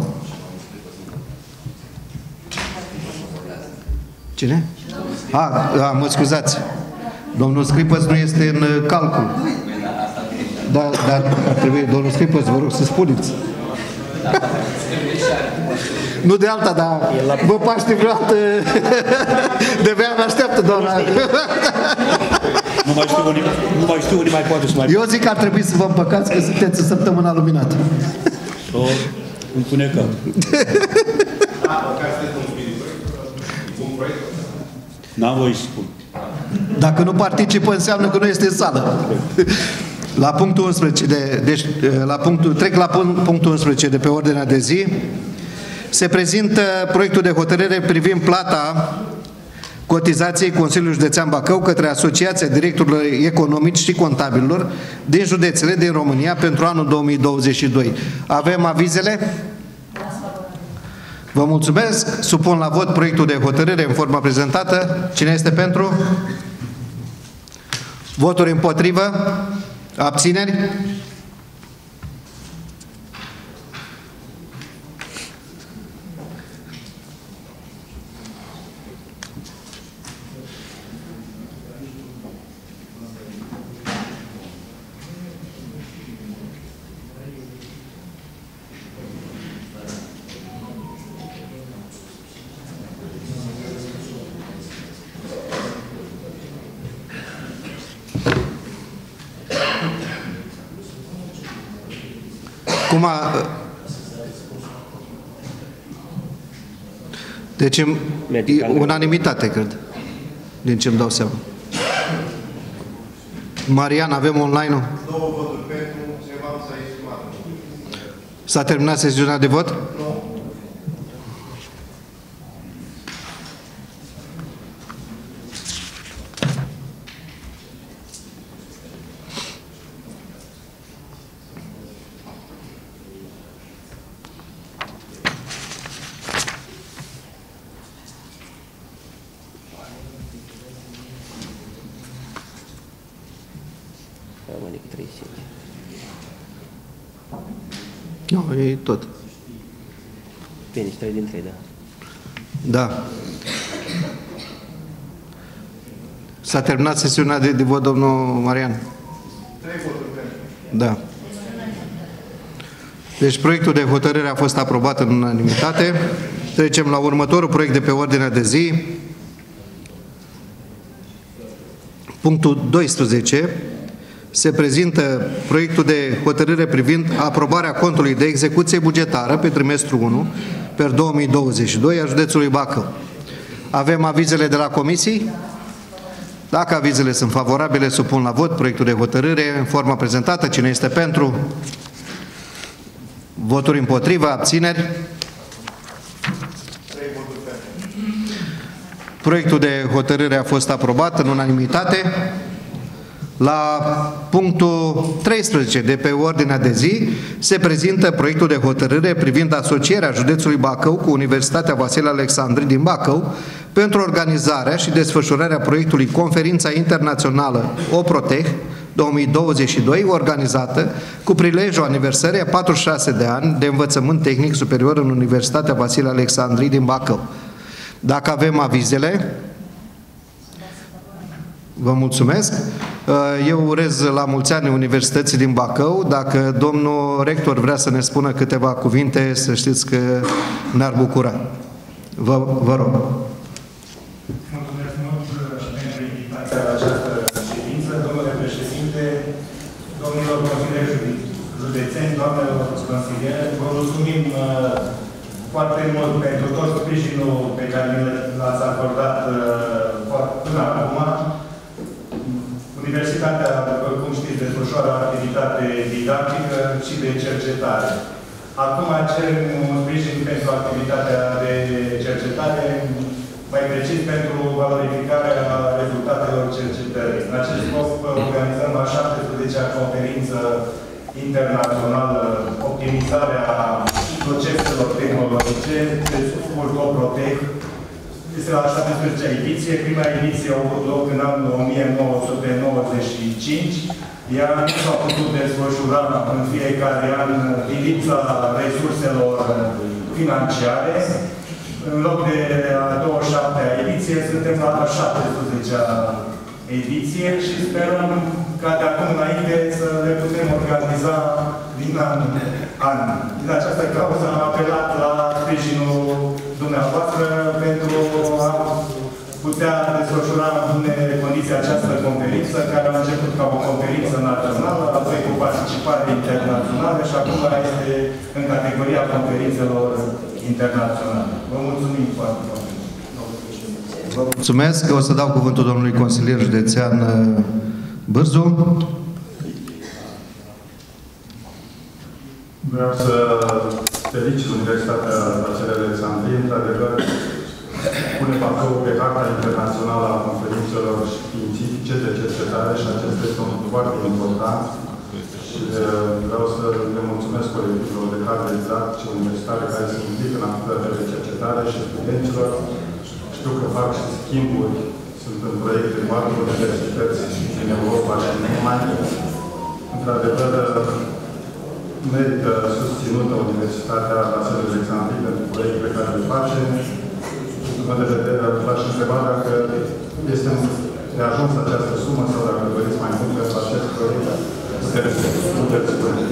Cine? A, a mă scuzați. Domnul Scripăț nu este în calcul. Da, dar ar trebui, domnul Scripăț, vă rog să spuneți. Nu de alta, dar vă paște vreodată de bea mă așteaptă, doamna. Nu mai știu unii, nu mai știu unii mai poate să mai... Eu zic că ar trebui să vă împăcați că sunteți în săptămâna luminată. O, îmi pune cap. N-am voie să spun. Dacă nu participă, înseamnă că nu este în sală. La punctul unsprezece, de, deci, la punctul, trec la punctul unsprezece de pe ordinea de zi. Se prezintă proiectul de hotărâre privind plata cotizației Consiliului Județean Bacău către Asociația Directorilor Economici și Contabililor din județele din România pentru anul două mii douăzeci și doi. Avem avizele? Vă mulțumesc. Supun la vot proiectul de hotărâre în forma prezentată. Cine este pentru? Voturi împotrivă? Abțineri? Cum a... Deci, unanimitate, cred, din ce îmi dau seama. Marian, avem online-ul? Două voturi pentru, ceva s-a estimat. S-a terminat sesiunea de vot? Nu. Nu, e tot. Bine, trei din trei, da. Da. S-a terminat sesiunea de, de vot, domnul Marian? Trei voturi pentru. Da. Deci proiectul de hotărâre a fost aprobat în unanimitate. Trecem la următorul proiect de pe ordinea de zi. Punctul doisprezece. Se prezintă proiectul de hotărâre privind aprobarea contului de execuție bugetară pe trimestrul unu per două mii douăzeci și doi a județului Bacău. Avem avizele de la comisii? Dacă avizele sunt favorabile, supun la vot proiectul de hotărâre în forma prezentată. Cine este pentru? Voturi împotrivă, abțineri? Proiectul de hotărâre a fost aprobat în unanimitate. La punctul treisprezece de pe ordinea de zi se prezintă proiectul de hotărâre privind asocierea județului Bacău cu Universitatea Vasile Alexandri din Bacău pentru organizarea și desfășurarea proiectului Conferința Internațională OPROTEH două mii douăzeci și doi, organizată cu prilejul aniversării a patruzeci și șase de ani de învățământ tehnic superior în Universitatea Vasile Alexandri din Bacău. Dacă avem avizele, vă mulțumesc. Eu urez la mulți ani Universității din Bacău. Dacă domnul rector vrea să ne spună câteva cuvinte, să știți că ne-ar bucura. Vă, vă rog. Mulțumesc mult și pentru invitația la această ședință. Domnule președinte, domnilor consilieri județeni, doamnelor consiliere, vă mulțumim foarte mult pentru tot sprijinul pe care l-ați acordat până acum. Universitatea, după cum de cercetare. Acum cerem un sprijin pentru activitatea de cercetare, mai precis pentru valorificarea rezultatelor cercetării. În acest scop organizăm a șaptesprezecea conferință internațională, optimizarea proceselor tehnologice, de scopul Coprotec. Este la șaptesprezecea ediție. Prima ediție a avut loc în anul o mie nouă sute nouăzeci și cinci, iar nu s-a putut desfășura în fiecare an din lipsa resurselor financiare. În loc de a douăzeci și șaptea ediție, suntem la a șaptesprezecea ediție și sperăm ca de acum înainte să le putem organiza din an în an. Din această cauză am apelat la sprijinul dumneavoastră pentru a putea desfășura în bune condiții această conferință, care a început ca o conferință națională, apoi cu participare internațională și acum este în categoria conferințelor internaționale. Vă mulțumim foarte mult. Vă mulțumesc. O să dau cuvântul domnului consilier județean Bârzu. Vreau să felicit Universitatea Vasile Alexandrie. Într-adevăr, pune Bacău pe harta internațională a conferințelor științifice de cercetare și acesta este un lucru foarte important. Și vreau să le mulțumesc colectivilor de cadre didactice universitare care se implică în activitatea de cercetare și studenților. Știu că fac și schimburi, sunt în proiecte mari cu universități din Europa și nu numai. Într-adevăr, merită susținută Universitatea Vasile Alexandrie pentru proiectele care le face. Din punct de vedere, v-aș întreba dacă este de ajuns această sumă sau dacă doriți mai mult pentru acest proiect. Puteți, puteți spune.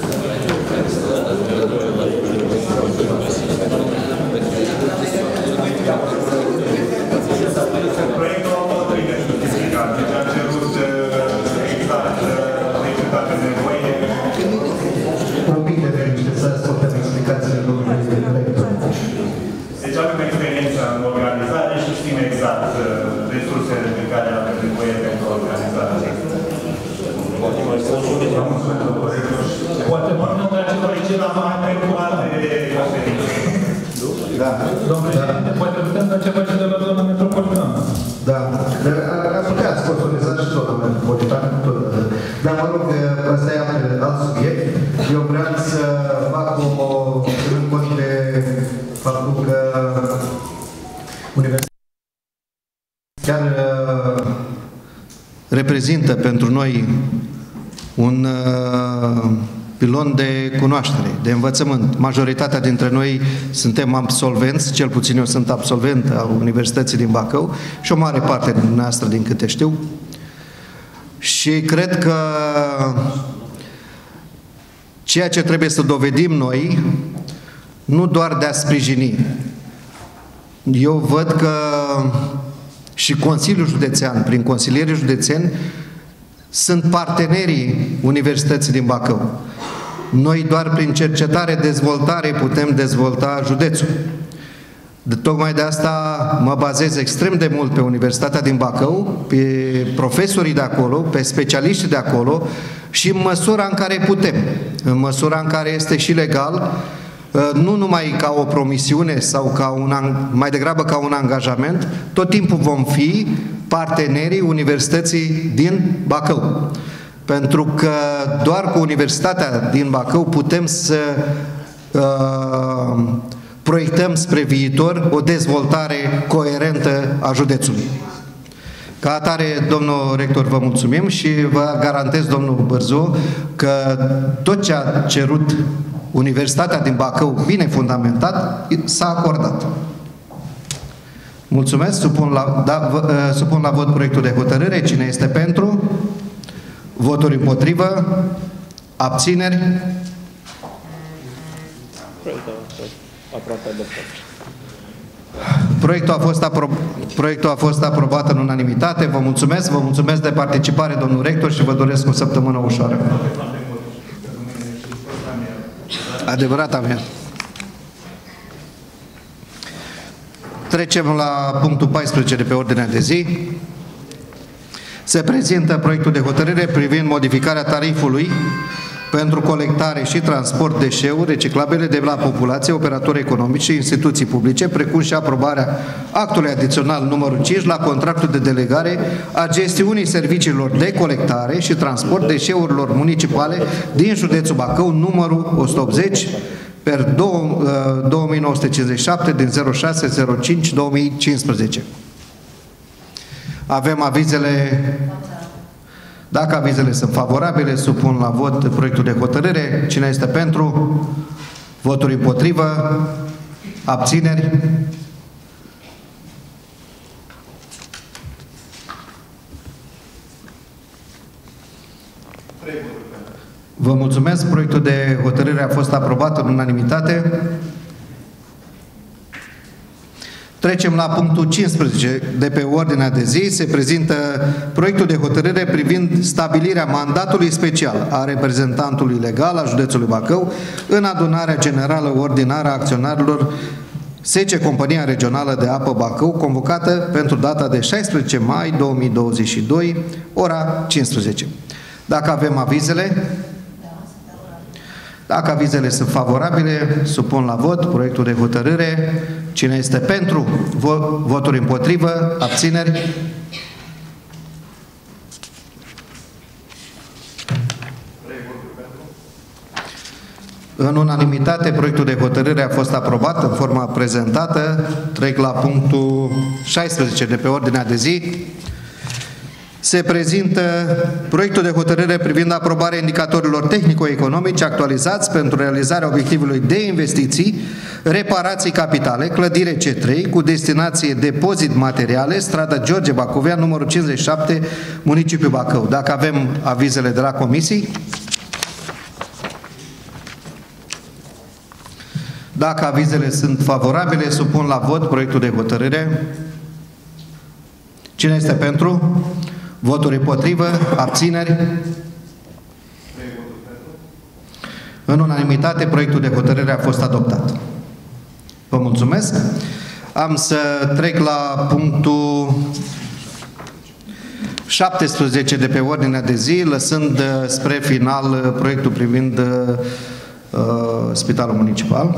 Proiectul a fost bine justificat, deci a cerut exact necesitate nevoie. Propune de niște să ascultăm explicațiile domnului director. Deci avem experiență în organizare și știm exact resursele de care avem nevoie pentru organizare. Poate pornim la ceva ce la mai pentru alte conferințe. Da. Domnul președinte, poate putem da ceva ce de la zona metropolitană. Da. Ar putea sponsoriza și zona metropolitană. Dar mă rog, ăsta e alt subiect. Eu vreau să fac o în cont de faptul că Universitatea chiar reprezintă pentru noi un uh, pilon de cunoaștere, de învățământ. Majoritatea dintre noi suntem absolvenți, cel puțin eu sunt absolvent al Universității din Bacău și o mare parte din noastră, din câte știu. Și cred că ceea ce trebuie să dovedim noi, nu doar de a sprijini. Eu văd că și Consiliul Județean, prin consilierii județeni, sunt partenerii Universității din Bacău. Noi doar prin cercetare, dezvoltare putem dezvolta județul. De tocmai de asta mă bazez extrem de mult pe Universitatea din Bacău, pe profesorii de acolo, pe specialiștii de acolo și în măsura în care putem, în măsura în care este și legal, nu numai ca o promisiune sau ca un, mai degrabă ca un angajament, tot timpul vom fi partenerii Universității din Bacău. Pentru că doar cu Universitatea din Bacău putem să uh, proiectăm spre viitor o dezvoltare coerentă a județului. Ca atare, domnul rector, vă mulțumim și vă garantez, domnul Bârzu, că tot ce a cerut Universitatea din Bacău, bine fundamentat, s-a acordat. Mulțumesc. Supun la, da, vă, uh, supun la vot proiectul de hotărâre. Cine este pentru? Voturi împotrivă? Abțineri? Proiectul a, fost apro proiectul a fost aprobat în unanimitate. Vă mulțumesc. Vă mulțumesc de participare, domnul rector, și vă doresc o săptămână ușoară. Adevărata mea. Trecem la punctul paisprezece de pe ordinea de zi. Se prezintă proiectul de hotărâre privind modificarea tarifului pentru colectare și transport deșeuri reciclabile de la populație, operatori economici și instituții publice, precum și aprobarea actului adițional numărul cinci la contractul de delegare a gestiunii serviciilor de colectare și transport deșeurilor municipale din județul Bacău, numărul o sută optzeci per două mii nouă sute cincizeci și șapte din zero șase zero cinci două mii cincisprezece. Avem avizele. Dacă avizele sunt favorabile, supun la vot proiectul de hotărâre. Cine este pentru? Voturi împotrivă? Abțineri? Vă mulțumesc. Proiectul de hotărâre a fost aprobat în unanimitate. Trecem la punctul cincisprezece de pe ordinea de zi. Se prezintă proiectul de hotărâre privind stabilirea mandatului special a reprezentantului legal al județului Bacău în adunarea generală ordinară a acționarilor S C Compania Regională de Apă Bacău, convocată pentru data de șaisprezece mai două mii douăzeci și doi, ora cincisprezece. Dacă avem avizele, dacă avizele sunt favorabile, supun la vot proiectul de hotărâre. Cine este pentru? Voturi împotrivă? Abțineri? În unanimitate, proiectul de hotărâre a fost aprobat în forma prezentată. Trec la punctul șaisprezece de pe ordinea de zi. Se prezintă proiectul de hotărâre privind aprobarea indicatorilor tehnico-economici actualizați pentru realizarea obiectivului de investiții, reparații capitale, clădire C trei, cu destinație depozit materiale, strada George Bacovia, numărul cincizeci și șapte, municipiul Bacău. Dacă avem avizele de la comisii? Dacă avizele sunt favorabile, supun la vot proiectul de hotărâre. Cine este pentru? Voturi împotrivă? Abțineri? În unanimitate, proiectul de hotărâre a fost adoptat. Vă mulțumesc. Am să trec la punctul șaptesprezece de pe ordinea de zi, lăsând spre final proiectul privind uh, Spitalul Municipal.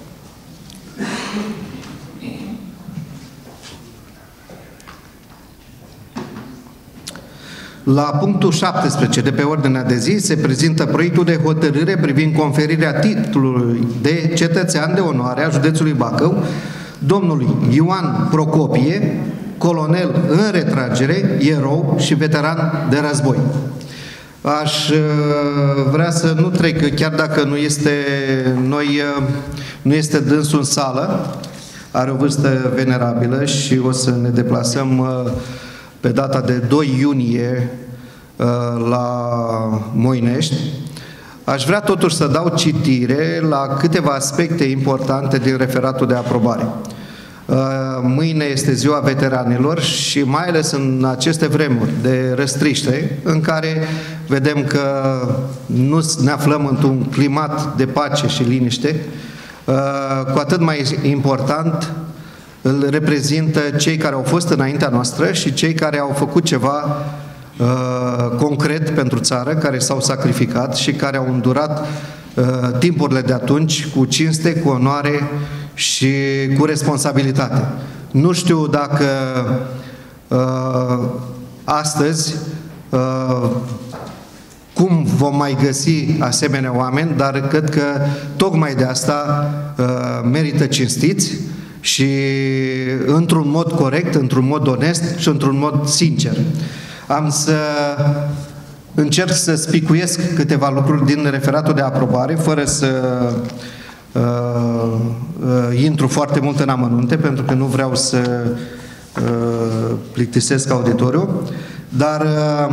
La punctul șaptesprezece de pe ordinea de zi se prezintă proiectul de hotărâre privind conferirea titlului de cetățean de onoare a județului Bacău domnului Ioan Procopie, colonel în retragere, erou și veteran de război. Aș vrea să nu trec, chiar dacă nu este, noi, nu este dânsul în sală, are o vârstă venerabilă și o să ne deplasăm pe data de doi iunie la Moinești. Aș vrea totuși să dau citire la câteva aspecte importante din referatul de aprobare. Mâine este ziua veteranilor și mai ales în aceste vremuri de răstriște, în care vedem că nu ne aflăm într-un climat de pace și liniște, cu atât mai important îl reprezintă cei care au fost înaintea noastră și cei care au făcut ceva uh, concret pentru țară, care s-au sacrificat și care au îndurat uh, timpurile de atunci cu cinste, cu onoare și cu responsabilitate. Nu știu dacă uh, astăzi uh, cum vom mai găsi asemenea oameni, dar cred că tocmai de asta uh, merită cinstiți și într-un mod corect, într-un mod onest și într-un mod sincer. Am să încerc să spicuiesc câteva lucruri din referatul de aprobare, fără să uh, uh, intru foarte mult în amănunte, pentru că nu vreau să uh, plictisesc auditoriul, dar uh,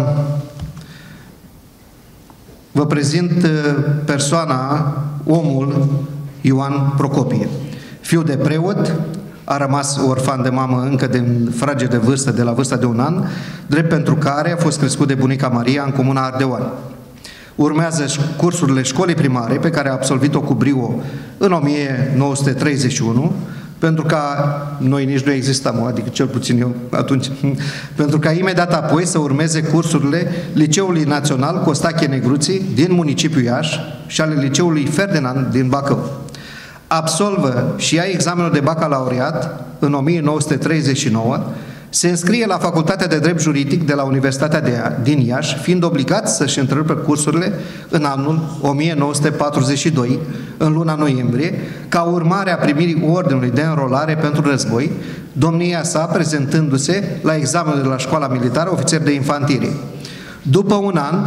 vă prezint persoana, omul Ioan Procopie. Fiu de preot, a rămas orfan de mamă încă din frage de vârstă, de la vârsta de un an, drept pentru care a fost crescut de bunica Maria în comuna Ardeoani. Urmează cursurile școlii primare, pe care a absolvit-o cu brio în o mie nouă sute treizeci și unu, pentru ca noi nici nu existam, adică cel puțin eu atunci, pentru ca imediat apoi să urmeze cursurile Liceului Național Costache Negruții din municipiul Iași și ale Liceului Ferdinand din Bacău. Absolvă și ia examenul de bacalaureat în o mie nouă sute treizeci și nouă, se înscrie la Facultatea de Drept Juridic de la Universitatea de, din Iași, fiind obligat să-și întrerupă cursurile în anul o mie nouă sute patruzeci și doi, în luna noiembrie, ca urmare a primirii ordinului de înrolare pentru război, domnia sa prezentându-se la examenul de la Școala Militară Ofițer de Infanterie. După un an,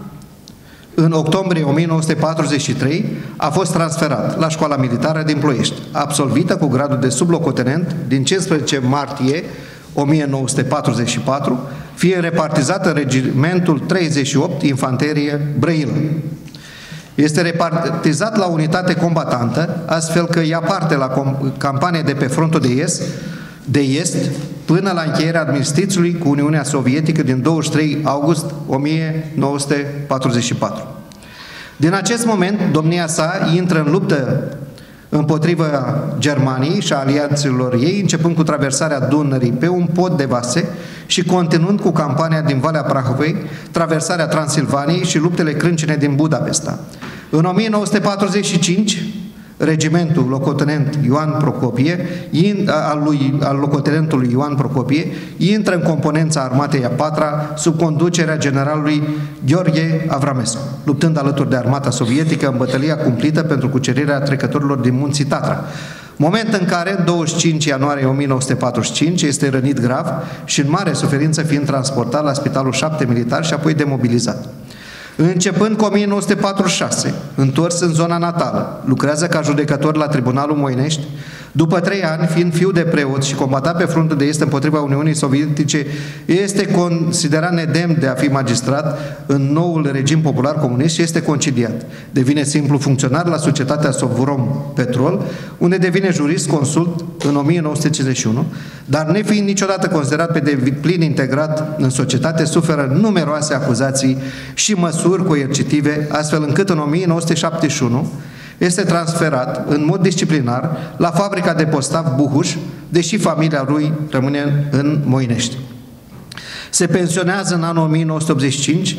în octombrie o mie nouă sute patruzeci și trei, a fost transferat la Școala Militară din Ploiești, absolvită cu gradul de sublocotenent din cincisprezece martie o mie nouă sute patruzeci și patru, fie repartizată în regimentul treizeci și opt Infanterie Brăilă. Este repartizat la unitate combatantă, astfel că ia parte la campania de pe frontul de est, de est până la încheierea armistițiului cu Uniunea Sovietică din douăzeci și trei august o mie nouă sute patruzeci și patru. Din acest moment, domnia sa intră în luptă împotriva Germaniei și a alianților ei, începând cu traversarea Dunării pe un pod de vase și continuând cu campania din Valea Prahovei, traversarea Transilvaniei și luptele crâncene din Budapesta. În o mie nouă sute patruzeci și cinci, regimentul locotenent Ioan Procopie, al, lui, al locotenentului Ioan Procopie, intră în componența armatei a patra sub conducerea generalului Gheorghe Avramescu, luptând alături de armata sovietică în bătălia cumplită pentru cucerirea trecătorilor din munții Tatra. Moment în care, în douăzeci și cinci ianuarie o mie nouă sute patruzeci și cinci, este rănit grav și în mare suferință, fiind transportat la Spitalul șapte Militar și apoi demobilizat. Începând cu o mie nouă sute patruzeci și șase, întors în zona natală, lucrează ca judecător la Tribunalul Moinești. După trei ani, fiind fiu de preot și combatat pe frontul de est împotriva Uniunii Sovietice, este considerat nedemn de a fi magistrat în noul regim popular comunist și este concediat. Devine simplu funcționar la societatea Sovrom Petrol, unde devine jurist consult în o mie nouă sute cincizeci și unu, dar nefiind niciodată considerat pe deplin integrat în societate, suferă numeroase acuzații și măsuri coercitive, astfel încât în o mie nouă sute șaptezeci și unu este transferat în mod disciplinar la fabrica de postav Buhuș, deși familia lui rămâne în Moinești. Se pensionează în anul o mie nouă sute optzeci și cinci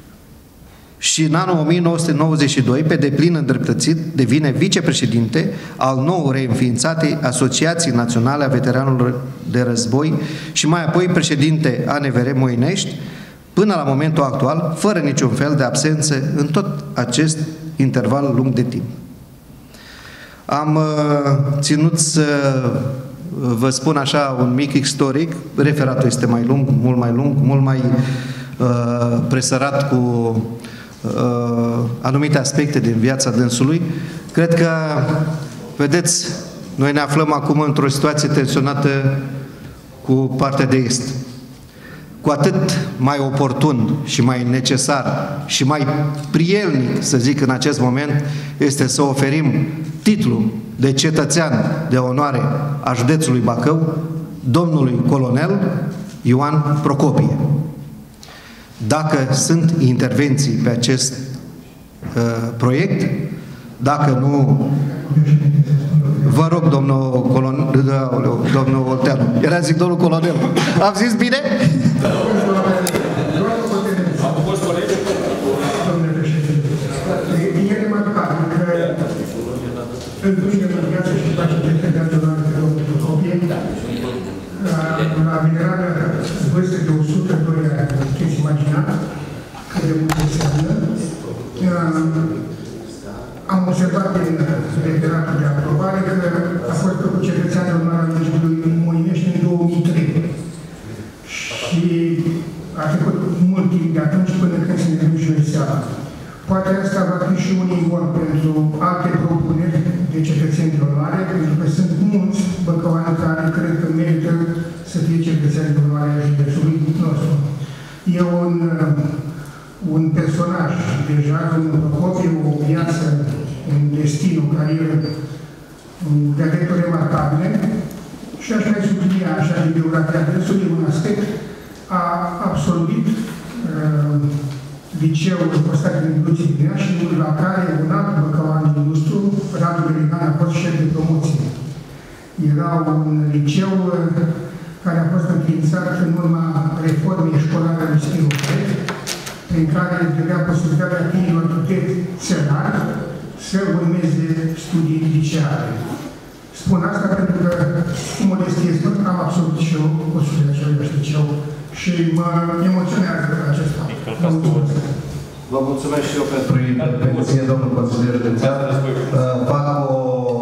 și în anul o mie nouă sute nouăzeci și doi, pe deplin îndreptățit, devine vicepreședinte al nou reînființatei Asociații Naționale a Veteranilor de Război și mai apoi președinte A N V R Moinești, până la momentul actual, fără niciun fel de absențe în tot acest interval lung de timp. Am uh, ținut să vă spun așa un mic istoric, referatul este mai lung, mult mai lung, mult mai uh, presărat cu uh, anumite aspecte din viața dânsului. Cred că, vedeți, noi ne aflăm acum într-o situație tensionată cu partea de est. Cu atât mai oportun și mai necesar și mai prielnic, să zic, în acest moment, este să oferim titlul de cetățean de onoare a județului Bacău domnului colonel Ioan Procopie. Dacă sunt intervenții pe acest uh, proiect, dacă nu, vă rog, domnul colonel, domnul Olteanu, era zic domnul colonel, am zis bine? Am fost colegi? Domnule președinte, e remarcabil că în primul de viață și face de de domnul Procopie, la venerarea vârstei de o sută doi ani, puteți imagina cât de mult înseamnă. Am observat din referatul de aprobare că a fost făcut cetățean de onoare al municipiului Moinești în două mii trei. Și a trecut mult timp de atunci până când se ne vedem și noi seara. Poate asta va fi și un imbold pentru alte propuneri de cetățeni de onoare, pentru că sunt mulți băcăoani care cred că merită să fie cetățeni de onoare a județului nostru. E un, un personaj, deja, domnul Procopie, o viață, un destin, o carieră de-a dreptul remarcabile, și aș mai sublinia așa din biografia dânsului un aspect. A absolvit uh, liceul Costache Negruții din Iași, la care un alt băcăuan nostru, Radu Beligan, a fost șef de promoție. Era un liceu care a fost înființat în urma reformei școlare în stilul vechi, prin care dădea posibilitatea tinerilor tuteri țărari să urmeze studii liceale. Spun asta pentru că, cu modestie spun, am absolut și eu o sută de același liceu și mă emoționează acest fapt. Vă mulțumesc și eu pentru intervenție, domnul consilier județean. Fac o,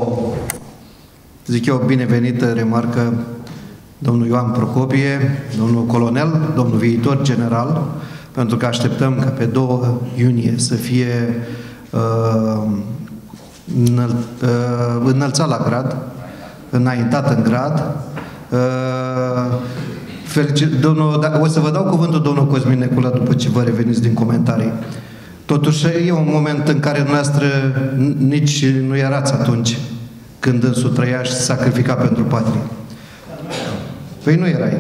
zic eu, binevenită remarcă domnul Ioan Procopie, domnul colonel, domnul viitor general, pentru că așteptăm ca pe doi iunie să fie uh, înăl, uh, înălțat la grad, înaintat în grad. Uh, felicit, domnul, da, o să vă dau cuvântul domnul Cosmin Necula după ce vă reveniți din comentarii. Totuși e un moment în care noastră nici nu erați atunci când însul trăia și se sacrifica pentru patrie. Păi nu erai.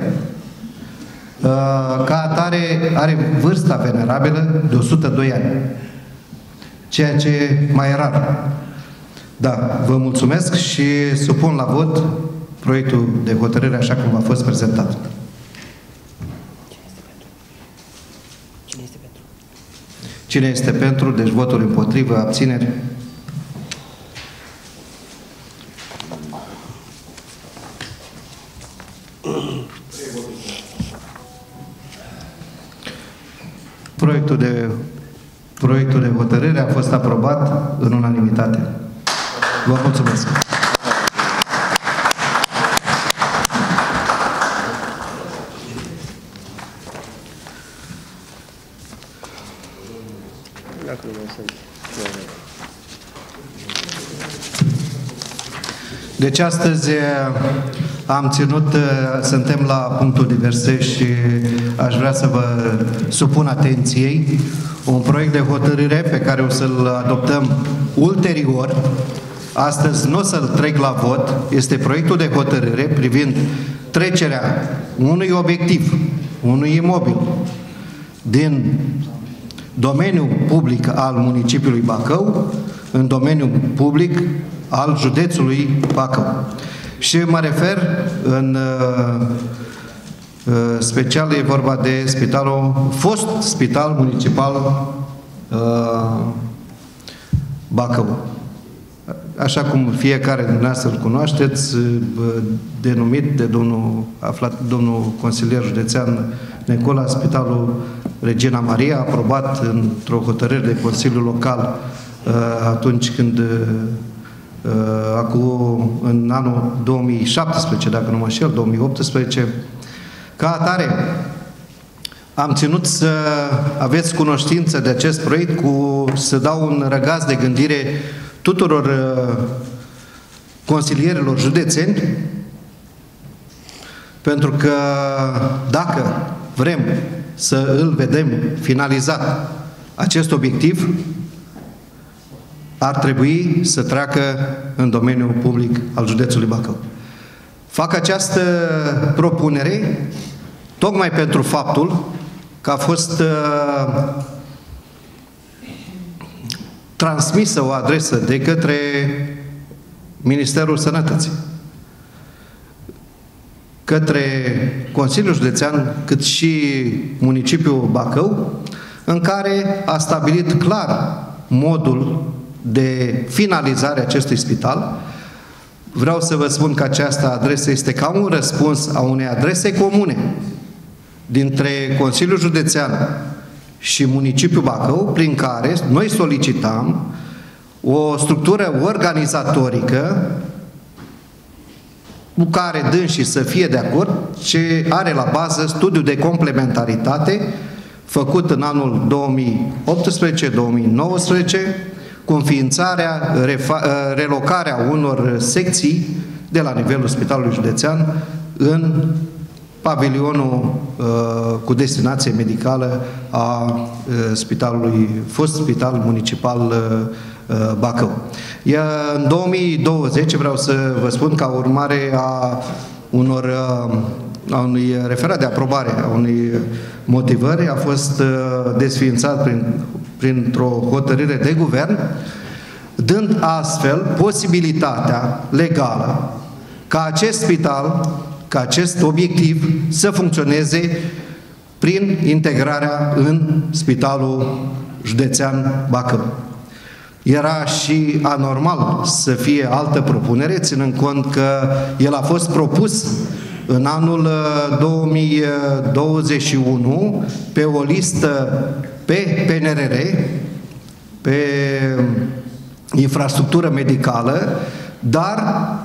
Ca atare are vârsta venerabilă de o sută doi ani. Ceea ce e mai rar. Da, vă mulțumesc și supun la vot proiectul de hotărâre așa cum a fost prezentat. Cine este pentru? Cine este pentru? Deci votul împotrivă, abțineri. Proiectul de, proiectul de hotărâre a fost aprobat în unanimitate. Vă mulțumesc. Deci astăzi am ținut, suntem la punctul diverse și aș vrea să vă supun atenției un proiect de hotărâre pe care o să-l adoptăm ulterior. Astăzi nu o să-l trec la vot. Este proiectul de hotărâre privind trecerea unui obiectiv, unui imobil din domeniul public al municipiului Bacău în domeniul public al județului Bacău. Și mă refer în uh, special, e vorba de spitalul, fost spital municipal uh, Bacău. Așa cum fiecare din dumneavoastră îl cunoașteți, uh, denumit de domnul, aflat, domnul consilier județean Necula, Spitalul Regina Maria, aprobat într-o hotărâre de Consiliul Local uh, atunci când uh, Uh, acum, în anul două mii șaptesprezece, dacă nu mă înșel, două mii optsprezece. Ca atare, am ținut să aveți cunoștință de acest proiect, cu să dau un răgaz de gândire tuturor uh, consilierilor județeni, pentru că dacă vrem să îl vedem finalizat acest obiectiv, ar trebui să treacă în domeniul public al județului Bacău. Fac această propunere tocmai pentru faptul că a fost uh, transmisă o adresă de către Ministerul Sănătății, către Consiliul Județean, cât și municipiul Bacău, în care a stabilit clar modul de finalizare a acestui spital. Vreau să vă spun că această adresă este ca un răspuns a unei adrese comune dintre Consiliul Județean și municipiul Bacău, prin care noi solicitam o structură organizatorică cu care dânsii să fie de acord, ce are la bază studiul de complementaritate făcut în anul două mii optsprezece două mii nouăsprezece, cu înființarea, relocarea unor secții de la nivelul Spitalului Județean în pavilionul uh, cu destinație medicală a uh, spitalului, fost spital municipal uh, Bacău. Iar în două mii douăzeci vreau să vă spun, ca urmare a unor uh, a unui referat de aprobare, a unei motivări, a fost uh, desființat prin, printr-o hotărâre de guvern, dând astfel posibilitatea legală ca acest spital, ca acest obiectiv să funcționeze prin integrarea în Spitalul Județean Bacău. Era și anormal să fie altă propunere, ținând cont că el a fost propus în anul două mii douăzeci și unu pe o listă pe P N R R, pe infrastructură medicală, dar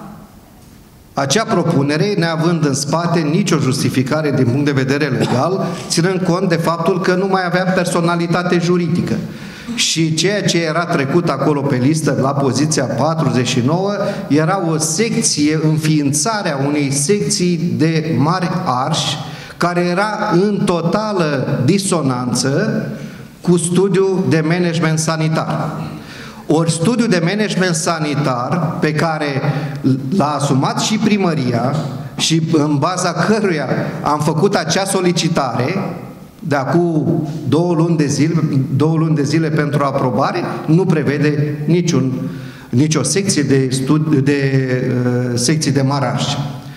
acea propunere, neavând în spate nicio justificare din punct de vedere legal, ținând cont de faptul că nu mai avea personalitate juridică. Și ceea ce era trecut acolo pe listă, la poziția patruzeci și nouă, era o secție, înființarea unei secții de mari arși, care era în totală disonanță cu studiul de management sanitar. Ori studiul de management sanitar pe care l-a asumat și primăria și în baza căruia am făcut acea solicitare de acum două luni de zile, două luni de zile pentru aprobare, nu prevede niciun, nicio secție de, studi, de uh, secții de maraj.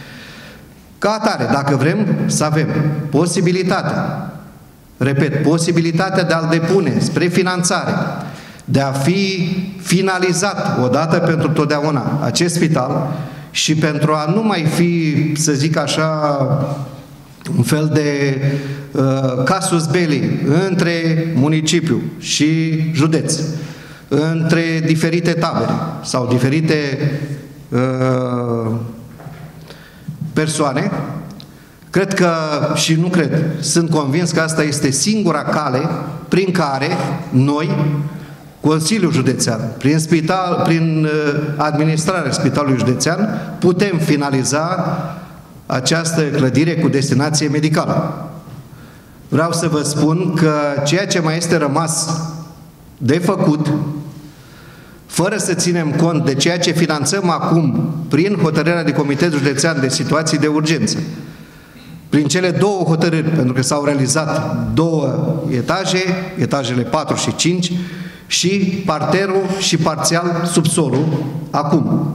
Ca atare, dacă vrem să avem posibilitatea, repet, posibilitatea de a-l depune spre finanțare, de a fi finalizat odată pentru totdeauna acest spital și pentru a nu mai fi, să zic așa, un fel de uh, casus belli între municipiu și județ, între diferite tabere sau diferite uh, persoane, cred că, și nu cred, sunt convins că asta este singura cale prin care noi, Consiliul Județean, prin, spital, prin administrarea Spitalului Județean, putem finaliza această clădire cu destinație medicală. Vreau să vă spun că ceea ce mai este rămas de făcut, fără să ținem cont de ceea ce finanțăm acum prin hotărârea de Comitetul Județean de Situații de Urgență, prin cele două hotărâri, pentru că s-au realizat două etaje, etajele patru și cinci, și parterul și parțial subsolul acum.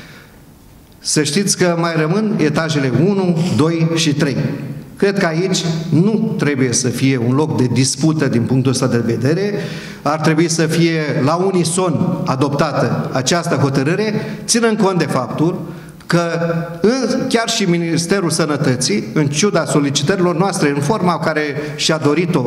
Să știți că mai rămân etajele unu, doi și trei. Cred că aici nu trebuie să fie un loc de dispută din punctul ăsta de vedere, ar trebui să fie la unison adoptată această hotărâre, ținând cont de faptul că chiar și Ministerul Sănătății, în ciuda solicitărilor noastre, în forma care și-a dorit-o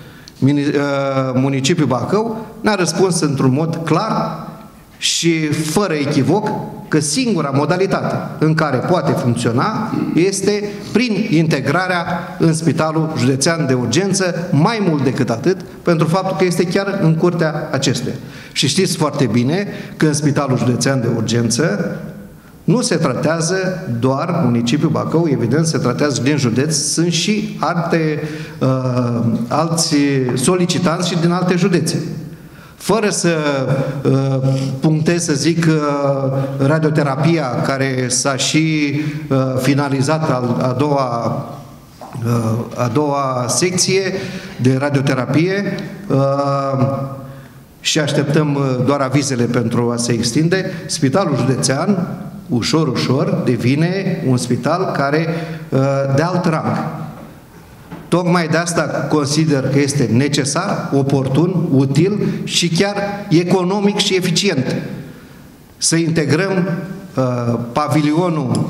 municipiul Bacău, ne-a răspuns într-un mod clar și fără echivoc că singura modalitate în care poate funcționa este prin integrarea în Spitalul Județean de Urgență, mai mult decât atât, pentru faptul că este chiar în curtea acestuia. Și știți foarte bine că în Spitalul Județean de Urgență nu se tratează doar municipiul Bacău, evident se tratează din județ, sunt și alte, uh, alți solicitanți și din alte județe. Fără să uh, punctez, să zic, uh, radioterapia care s-a și uh, finalizat a, a doua uh, a doua secție de radioterapie uh, și așteptăm uh, doar avizele pentru a se extinde, Spitalul Județean ușor, ușor devine un spital care uh, de alt rang. Tocmai de asta consider că este necesar, oportun, util și chiar economic și eficient să integrăm uh, pavilionul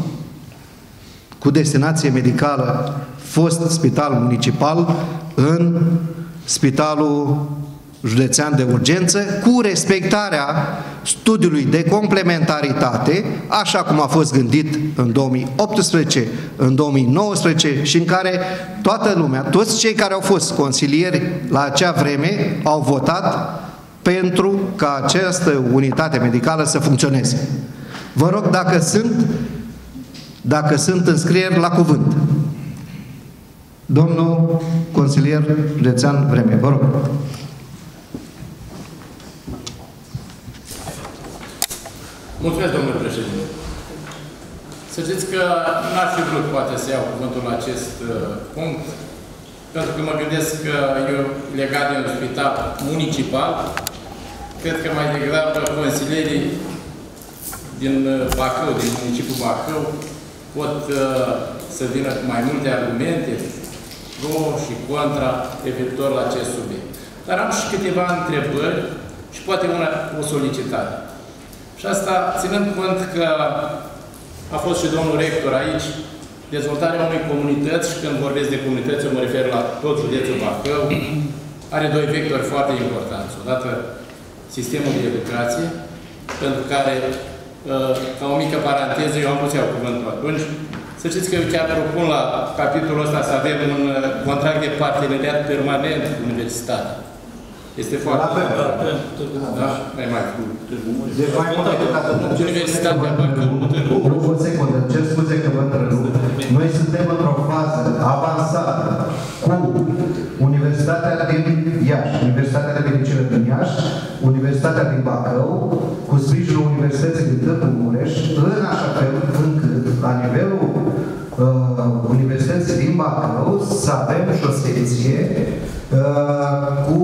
cu destinație medicală, fost spital municipal, în Spitalul Județean de Urgență, cu respectarea studiului de complementaritate, așa cum a fost gândit în două mii optsprezece, în două mii nouăsprezece și în care toată lumea, toți cei care au fost consilieri la acea vreme, au votat pentru ca această unitate medicală să funcționeze. Vă rog, dacă sunt, dacă sunt înscrieri la cuvânt. Domnul consilier județean Vreme, vă rog. Mulțumesc, domnule președinte. Să știți că n-aș fi vrut poate să iau cuvântul la acest uh, punct, pentru că mă gândesc că eu, legat de un spital municipal, cred că mai degrabă consilierii din Bacău, din municipiul Bacău, pot să vină cu mai multe argumente pro și contra referitor la acest subiect. Dar am și câteva întrebări și poate una, o solicitare. Și asta ținând cont că a fost și domnul rector aici, dezvoltarea unei comunități, și când vorbesc de comunități, eu mă refer la tot județul Bacău, are doi vectori foarte importanți. Odată, sistemul de educație, pentru care, ca o mică paranteză, eu am pus iau cuvântul atunci, să știți că eu chiar propun la capitolul ăsta să avem un contract de parteneriat permanent cu universitatea. Este foarte important. Da? Mai mai cu Deci mai mult decât atât. Universitatea Bacău. O secundă, cer scuze că vă întrerup. Noi suntem într-o fază avansată cu Universitatea din Iași, Universitatea de Medicină din Iași, Universitatea din Bacău, cu sprijinul Universității din Târgu Mureș, în așa fel încât, la nivelul uh, Universității din Bacău, să avem și o secție uh, cu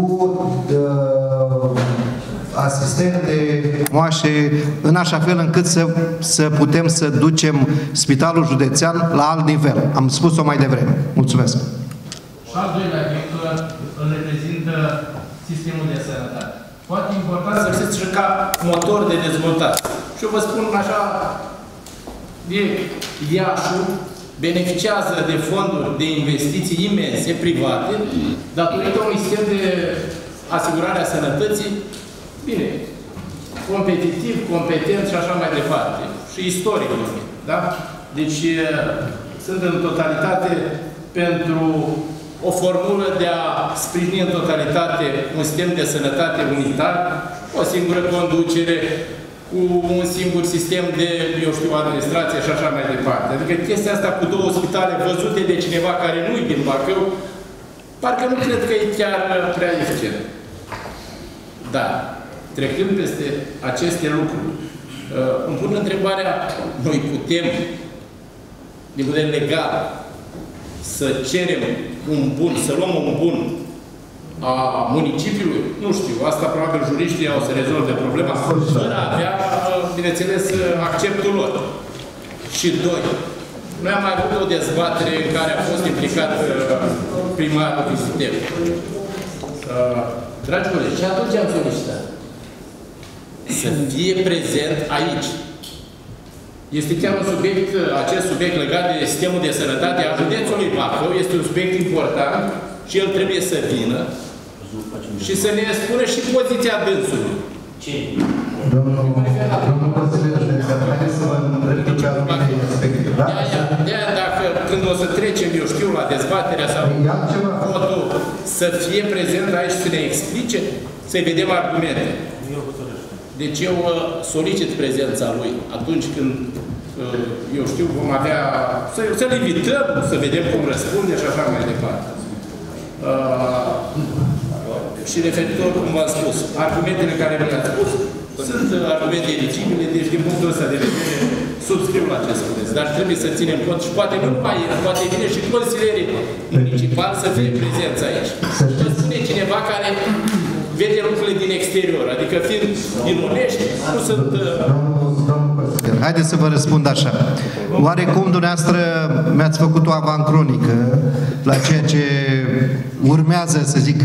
uh, asistente moașe, în așa fel încât să, să putem să ducem spitalul județean la alt nivel. Am spus-o mai devreme. Mulțumesc. Și al doilea vector îl reprezintă sistemul de sănătate. Foarte important să știți și ca motor de dezvoltare. Și eu vă spun așa, de Iașul beneficiază de fonduri de investiții imense, private, datorită unui sistem de asigurare a sănătății, bine, competitiv, competent și așa mai departe. Și istoric, da? Deci, sunt în totalitate pentru o formulă de a sprijini în totalitate un sistem de sănătate unitar, o singură conducere, cu un singur sistem de, eu știu, administrație și așa mai departe. Adică chestia asta cu două spitale văzute de cineva care nu-i din Bacău, parcă nu cred că e chiar prea eficient. Dar, trecând peste aceste lucruri, îmi pun întrebarea, noi putem, din vedere legal, să cerem un bun, să luăm un bun a municipiului? Nu știu, asta probabil juriștii au să rezolve problema, fără a avea, bineînțeles, acceptul lor. Și doi, noi am mai avut o dezbatere în care a fost implicat primarul vizitor. Dragi colegi, și atunci am solicitat să fie prezent aici. Este chiar un subiect, acest subiect legat de sistemul de sănătate a județului Bacău, este un subiect important și el trebuie să vină și să ne spună și poziția dânsului. Ce? Domnul consilier județean, haideți să vă îndreptăm pe anumite aspecte, da? De-aia, dacă când o să trecem, eu știu, la dezbaterea sau votul, să fie prezent aici să ne explice, să-i vedem argumente. Deci eu solicit prezența lui atunci când, eu știu, vom avea, să-l invităm, să vedem cum răspunde și așa mai departe. Uh, și referitor, cum v-am spus, argumentele care mi le-ați spus sunt argumente eligibile, deci din punctul ăsta de vedere subscriu la ce spuneți. Dar trebuie să ținem cont și poate nu numai el, poate vine și consilierii municipali să fie prezenți aici. Să spune cineva care vede lucrurile din exterior, adică fiind din Unești, nu sunt... Haideți să vă răspund așa. Oarecum dumneavoastră mi-ați făcut o avancronică la ceea ce urmează, să zic.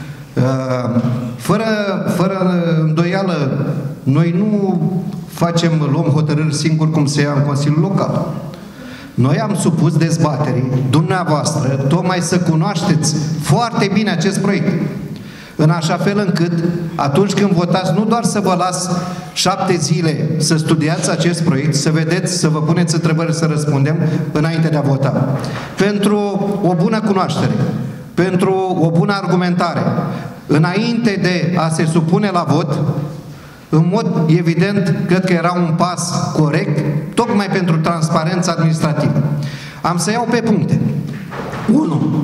Fără, fără îndoială, noi nu facem, luăm hotărâri singuri cum se ia în Consiliul Local. Noi am supus dezbaterii dumneavoastră, tocmai să cunoașteți foarte bine acest proiect. În așa fel încât, atunci când votați, nu doar să vă las șapte zile să studiați acest proiect, să vedeți, să vă puneți întrebări, să răspundem înainte de a vota. Pentru o bună cunoaștere, pentru o bună argumentare, înainte de a se supune la vot, în mod evident, cred că era un pas corect, tocmai pentru transparența administrativă. Am să iau pe puncte. unu.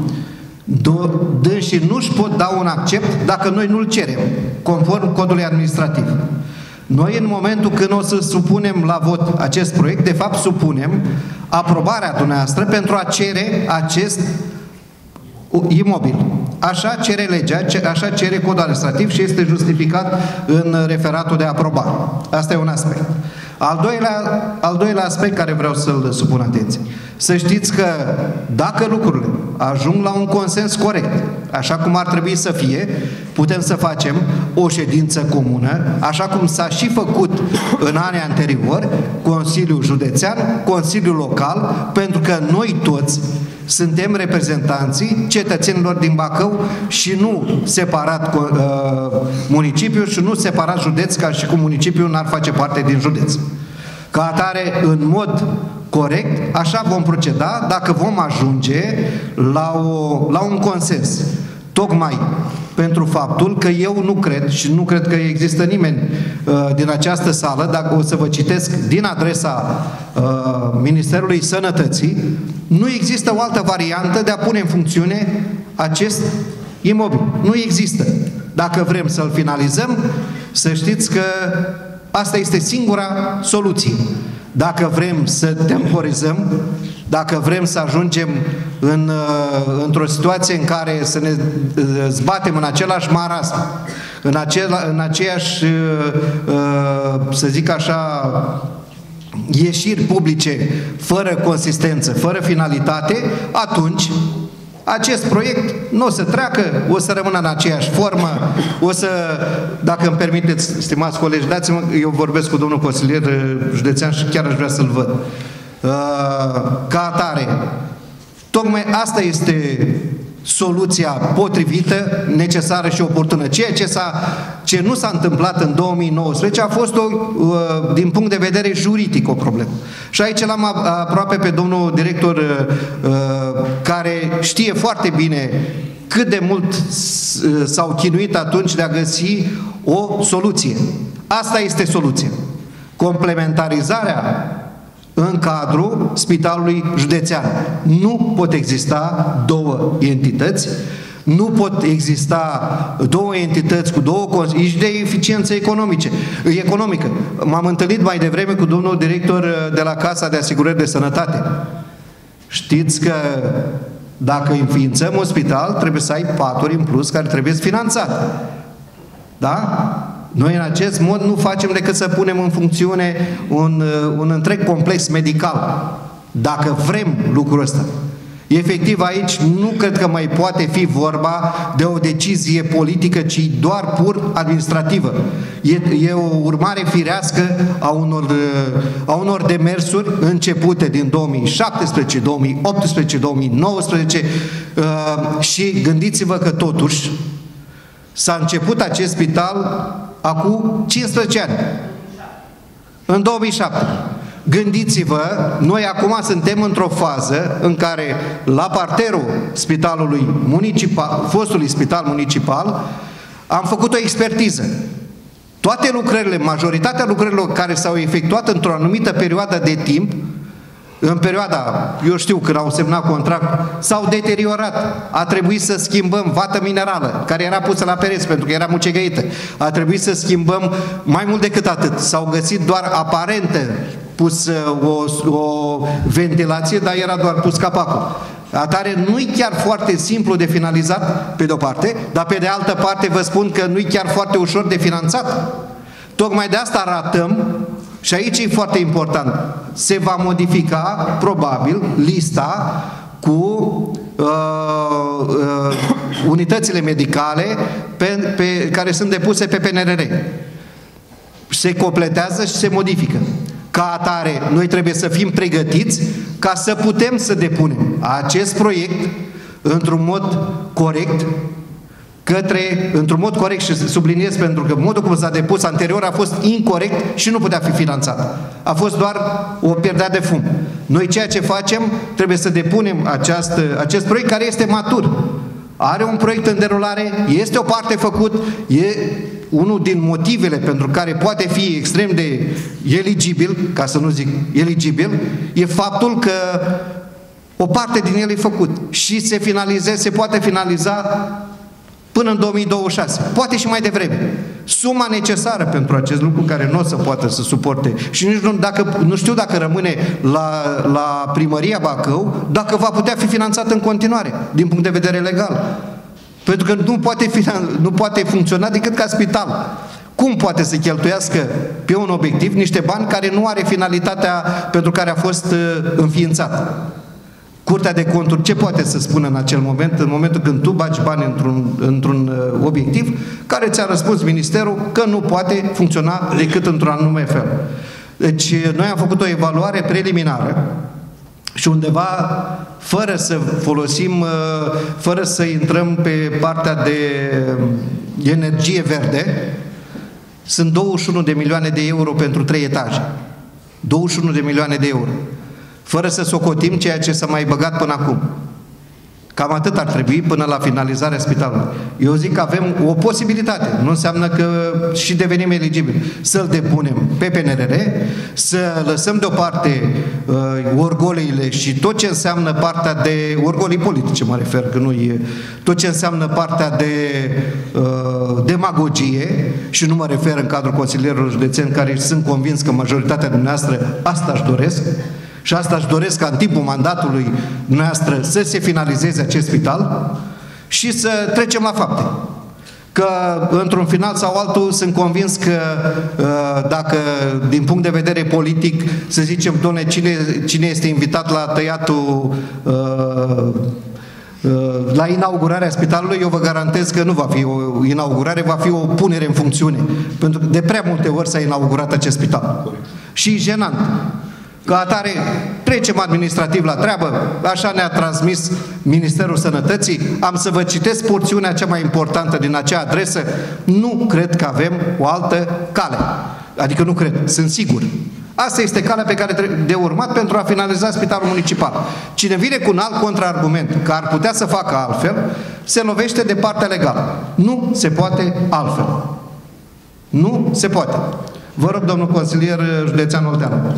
Dânsii nu-și pot da un accept dacă noi nu-l cerem, conform codului administrativ. Noi, în momentul când o să supunem la vot acest proiect, de fapt supunem aprobarea dumneavoastră pentru a cere acest imobil. Așa cere legea, așa cere codul administrativ și este justificat în referatul de aprobare. Asta e un aspect. Al doilea, al doilea aspect care vreau să-l supun atenție. Să știți că dacă lucrurile ajung la un consens corect, așa cum ar trebui să fie, putem să facem o ședință comună, așa cum s-a și făcut în anii anteriori, Consiliul Județean, Consiliul Local, pentru că noi toți suntem reprezentanții cetățenilor din Bacău și nu separat uh, municipiul și nu separat județ, ca și cum municipiul n-ar face parte din județ. Ca atare, în mod corect, așa vom proceda dacă vom ajunge la, o, la un consens. Tocmai pentru faptul că eu nu cred și nu cred că există nimeni uh, din această sală, dacă o să vă citesc din adresa uh, Ministerului Sănătății, nu există o altă variantă de a pune în funcțiune acest imobil. Nu există. Dacă vrem să-l finalizăm, să știți că asta este singura soluție. Dacă vrem să temporizăm, dacă vrem să ajungem în, într-o situație în care să ne zbatem în același marasm, în, acela, în aceeași, să zic așa, ieșiri publice fără consistență, fără finalitate, atunci acest proiect nu o să treacă, o să rămână în aceeași formă, o să, dacă îmi permiteți, stimați colegi, dați-mă, eu vorbesc cu domnul consilier județean și chiar aș vrea să-l văd. Uh, ca atare, tocmai asta este soluția potrivită, necesară și oportună. Ceea ce, s-a, ce nu s-a întâmplat în două mii nouăsprezece a fost, o, uh, din punct de vedere juridic, o problemă. Și aici l-am aproape pe domnul director uh, care știe foarte bine cât de mult s-au chinuit atunci de a găsi o soluție. Asta este soluția. Complementarizarea în cadrul Spitalului Județean. Nu pot exista două entități, nu pot exista două entități cu două și de eficiență economice, economică. M-am întâlnit mai devreme cu domnul director de la Casa de Asigurări de Sănătate. Știți că dacă înființăm un spital, trebuie să ai paturi în plus care trebuie finanțate. Da? Noi în acest mod nu facem decât să punem în funcțiune un, un întreg complex medical. Dacă vrem lucrul ăsta. Efectiv aici nu cred că mai poate fi vorba de o decizie politică, ci doar pur administrativă. E, e o urmare firească a unor, a unor demersuri începute din două mii șaptesprezece, două mii optsprezece, două mii nouăsprezece uh, și gândiți-vă că totuși s-a început acest spital acum cincisprezece ani. În două mii șapte. Gândiți-vă, noi acum suntem într-o fază în care la parterul spitalului municipal, fostului spital municipal, am făcut o expertiză. Toate lucrările, majoritatea lucrărilor care s-au efectuat într-o anumită perioadă de timp, în perioada, eu știu, când au semnat contract, s-au deteriorat. A trebuit să schimbăm vată minerală, care era pusă la pereți pentru că era mucegăită. A trebuit să schimbăm mai mult decât atât. S-au găsit doar aparente pus o, o ventilație, dar era doar pus capacul. Atare nu-i chiar foarte simplu de finalizat, pe de-o parte, dar pe de altă parte vă spun că nu-i chiar foarte ușor de finanțat. Tocmai de asta ratăm. Și aici e foarte important. Se va modifica, probabil, lista cu uh, uh, unitățile medicale pe, pe, care sunt depuse pe P N R R. Se completează și se modifică. Ca atare, noi trebuie să fim pregătiți ca să putem să depunem acest proiect într-un mod corect, către, într-un mod corect, și subliniez pentru că modul cum s-a depus anterior a fost incorect și nu putea fi finanțat. A fost doar o pierdere de fum. Noi ceea ce facem, trebuie să depunem această, acest proiect care este matur. Are un proiect în derulare, este o parte făcut, e unul din motivele pentru care poate fi extrem de eligibil, ca să nu zic eligibil, e faptul că o parte din el e făcut și se finalizează, se poate finaliza până în două mii douăzeci și șase, poate și mai devreme. Suma necesară pentru acest lucru care nu o să poată să suporte și nici nu, dacă, nu știu dacă rămâne la, la Primăria Bacău, dacă va putea fi finanțat în continuare, din punct de vedere legal. Pentru că nu poate, fi, nu poate funcționa decât ca spital. Cum poate să cheltuiască pe un obiectiv niște bani care nu are finalitatea pentru care a fost înființat? Curtea de Conturi ce poate să spună în acel moment, în momentul când tu bagi bani într-un într-un obiectiv, care ți-a răspuns Ministerul că nu poate funcționa decât într-un anume fel? Deci noi am făcut o evaluare preliminară și undeva, fără să folosim, fără să intrăm pe partea de energie verde, sunt douăzeci și unu de milioane de euro pentru trei etaje. douăzeci și unu de milioane de euro. Fără să socotim ceea ce s-a mai băgat până acum. Cam atât ar trebui până la finalizarea spitalului. Eu zic că avem o posibilitate. Nu înseamnă că și devenim eligibili. Să-l depunem pe P N R R, să lăsăm deoparte uh, orgoliile și tot ce înseamnă partea de orgolii politice, mă refer, că nu e tot ce înseamnă partea de uh, demagogie, și nu mă refer în cadrul consilierilor județeni, care sunt convins că majoritatea dumneavoastră asta își doresc. Și asta își doresc ca în timpul mandatului noastră să se finalizeze acest spital și să trecem la fapte. Că într-un final sau altul sunt convins că dacă din punct de vedere politic să zicem, doamne, cine, cine este invitat la tăiatul la inaugurarea spitalului, eu vă garantez că nu va fi o inaugurare, va fi o punere în funcțiune. Pentru că de prea multe ori s-a inaugurat acest spital. Și jenant. Ca atare, trecem administrativ la treabă, așa ne-a transmis Ministerul Sănătății. Am să vă citesc porțiunea cea mai importantă din acea adresă. Nu cred că avem o altă cale. Adică nu cred, sunt sigur. Asta este calea pe care trebuie de urmat pentru a finaliza spitalul municipal. Cine vine cu un alt contraargument că ar putea să facă altfel, se lovește de partea legală. Nu se poate altfel. Nu se poate. Vă rog, domnul consilier județean Olteanu.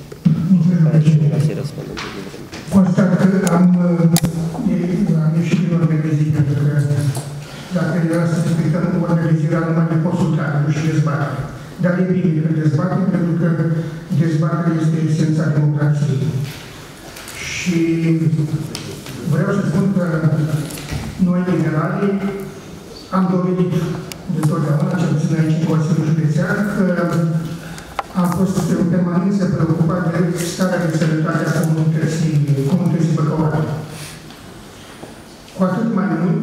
Constat că am, am ieșit din ordine de zi, pentru că dacă era să respectăm ordine de zi, era numai de consultare, nu și dezbatere. Dar e bine că dezbatem, pentru că dezbaterea este esența democrației. Și vreau să spun că noi, liberalii, am dovedit de totdeauna, cel puțin aici în Consiliul Județean, că am fost în permanență preocupat de starea de sănătate a comunității, comunității Băcăoare. Cu atât mai mult,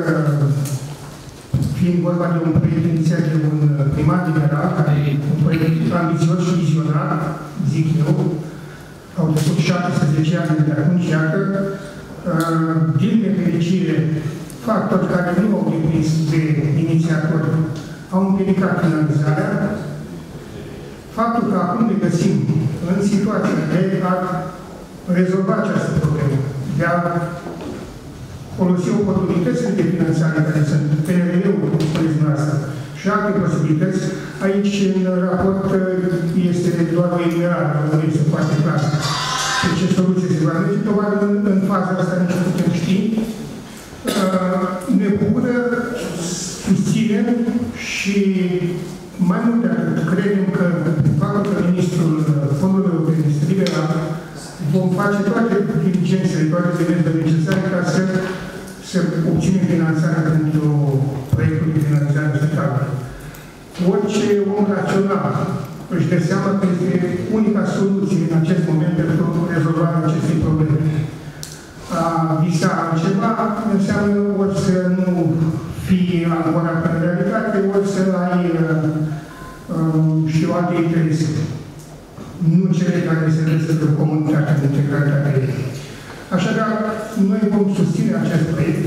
fiind vorba de un proiect inițiat de un primar general, care e un proiect ambițios și vizionar, zic eu, au trecut șaptesprezece ani de atunci, iată, din nefericire, factori care nu au depins de inițiatori au împiedicat finalizarea. Faptul că acum ne găsim în situația de a rezolva această problemă, de a folosi oportunitățile de finanțare care sunt P N R R-ul, cum spuneți dumneavoastră, și alte posibilități, aici în raport este doar o enumerare, nu este foarte clar pe ce soluție se va merge, probabil în, în faza asta nici nu putem ști. Ne bucură, susținem și mai mult de atât, credem că faptul că Ministrul Fondurilor Europene este liberal, vom face toate diligențele, toate elementele necesare ca să, să obținem finanțarea pentru proiectul de finalizare spitalului. Orice om rațional își dă seama că este unica soluție în acest moment pentru rezolvarea acestei probleme. A visa ceva înseamnă ori să nu fie ancorat în realitate, ori să ai și o alte interese. Nu cele care se reprezintă comunitatea în integralitatea ei. Așadar, noi vom susține acest proiect.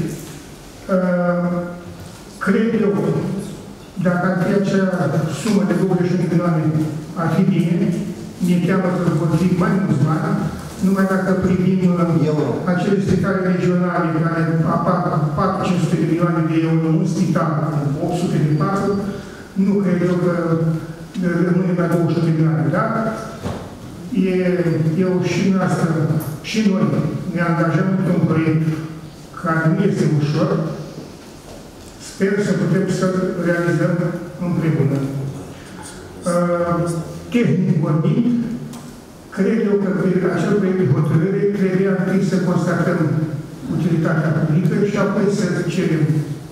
Cred eu, dacă ar fi acea sumă de douăzeci și unu de milioane, ar fi bine. Ne cheamă că vor fi mai mulți bani, numai dacă privim acele spitale regionale care apar patru cinci sute de milioane de euro, un spital opt sute de patru, nu cred eu că rămâne la douăzeci de milioane, dar e, eu și noastră, și noi ne angajăm într-un proiect care nu este ușor. Sper să putem să-l realizăm împreună. Uh, tehnic vorbind, cred eu că acel proiect de hotărâre trebuia întâi să constatăm utilitatea publică și apoi să cerem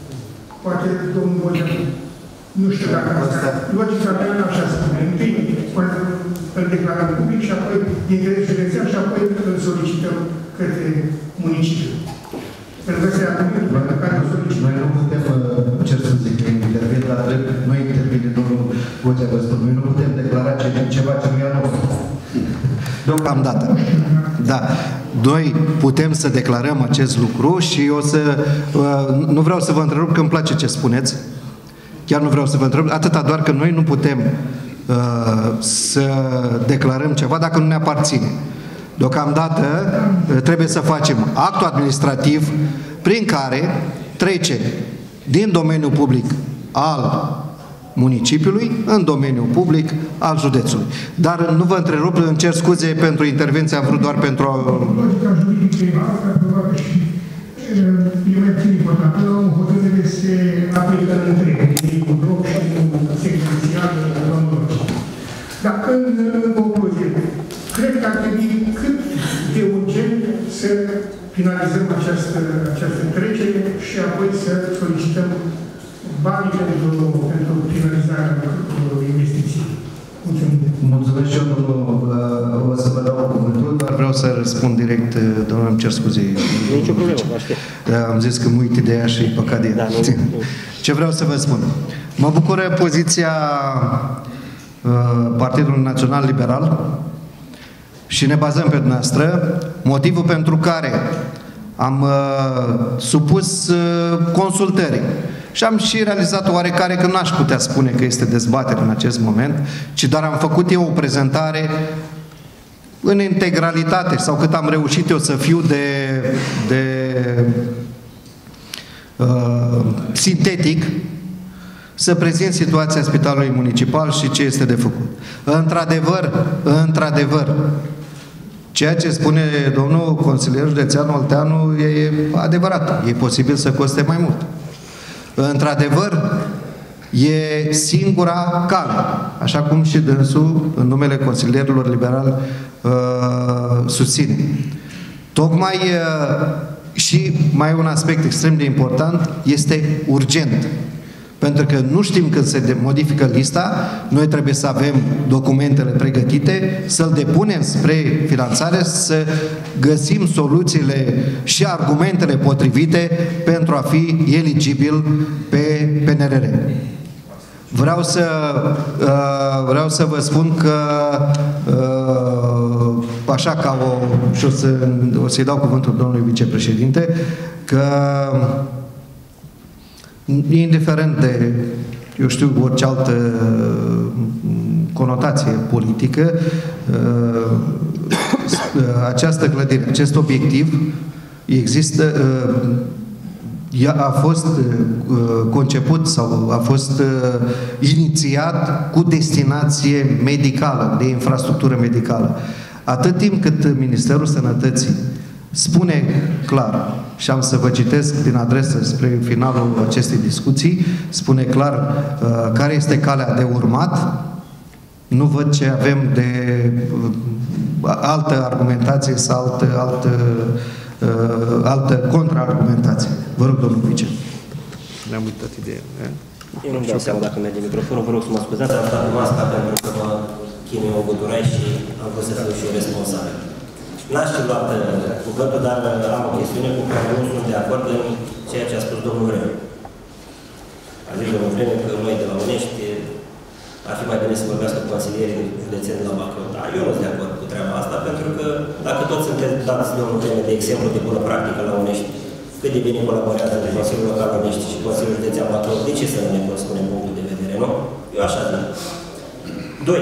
poate domnul Boian, nu știu dacă asta, logica mea așa spune, întâi îl declarăm public și apoi interes județean și apoi îl solicităm către municipiu. Pentru că este argumentul pe care îl solicităm. Noi nu putem, cer să zic, intervin, dar noi intervine domnul Bocea Văspăr. Noi nu putem declara ceva ce nu e a nostru. Deocamdată. Da. Noi putem să declarăm acest lucru și o să... Nu vreau să vă întrerup, că îmi place ce spuneți. Chiar nu vreau să vă întrerup. Atâta doar că noi nu putem uh, să declarăm ceva dacă nu ne aparține. Deocamdată trebuie să facem actul administrativ prin care trece din domeniul public al municipiului în domeniul public al județului. Dar nu vă întrerup, îmi cer scuze pentru intervenție, am vrut doar pentru a... Logica juridică e alta, probabil și e mai puțin important. Până la urmă, hotărârile se aplică în întreg, în bloc și în secvențial, în Dar în concluzie, cred că ar trebui cât de urgent să finalizăm această, această trecere și apoi să solicităm banii pentru, pentru finalizarea investiției. Mulțumim. Mulțumesc și eu, domnul. O să vă dau cuvântul, dar vreau să răspund direct, domnul, îmi cer scuze. Nicio problemă, vă aștept. Am zis că mă uit ideea și e păcat de ea. Da, nu, nu. Ce vreau să vă spun? Mă bucură poziția Partidului Național Liberal și ne bazăm pe dumneavoastră, motivul pentru care am uh, supus uh, consultării și am și realizat oarecare, că n-aș putea spune că este dezbatere în acest moment, ci doar am făcut eu o prezentare în integralitate sau cât am reușit eu să fiu de, de uh, sintetic, să prezint situația Spitalului Municipal și ce este de făcut. Într-adevăr, într-adevăr, ceea ce spune domnul consilier județean Olteanu e adevărat. E posibil să coste mai mult. Într-adevăr, e singura cale, așa cum și dânsul, în numele consilierilor liberali, uh, susține. Tocmai uh, și mai un aspect extrem de important, este urgent. Pentru că nu știm când se modifică lista, noi trebuie să avem documentele pregătite, să-l depunem spre finanțare, să găsim soluțiile și argumentele potrivite pentru a fi eligibil pe P N R R. Vreau să, vreau să vă spun că așa ca o... și o, să, o să-i dau cuvântul domnului vicepreședinte, că indiferent de, eu știu, orice altă conotație politică, această clădire, acest obiectiv există, a fost conceput sau a fost inițiat cu destinație medicală, de infrastructură medicală. Atât timp cât Ministerul Sănătății spune clar, și am să vă citesc din adresă spre finalul acestei discuții, spune clar uh, care este calea de urmat, nu văd ce avem de uh, altă argumentație sau altă, altă, uh, altă contraargumentație. Vă rog, domnul vice. Ne-am uitat ideea. Eh? Eu nu-mi dau seama dacă merge microfonul, vă rog să mă scuzați, am stat cu masca pentru că mă chinui o găturai și am vrut să fiu și eu responsabil. N-aș fi luat cuvântul, dar am o chestiune cu care nu sunt de acord în ceea ce a spus domnul Vreme. A zis domnul Vreme că noi de la Unești ar fi mai bine să vorbească consilierii județeni la Bacău. Dar eu nu sunt de acord cu treaba asta, pentru că dacă toți sunteți dați domnul Vreme de exemplu de bună practică la Unești, cât de bine colaborează de Consiliul Local Unești și Consiliul Județean Bacău, de ce să nu ne spunem punctul de vedere, nu? Eu așa zic. Doi.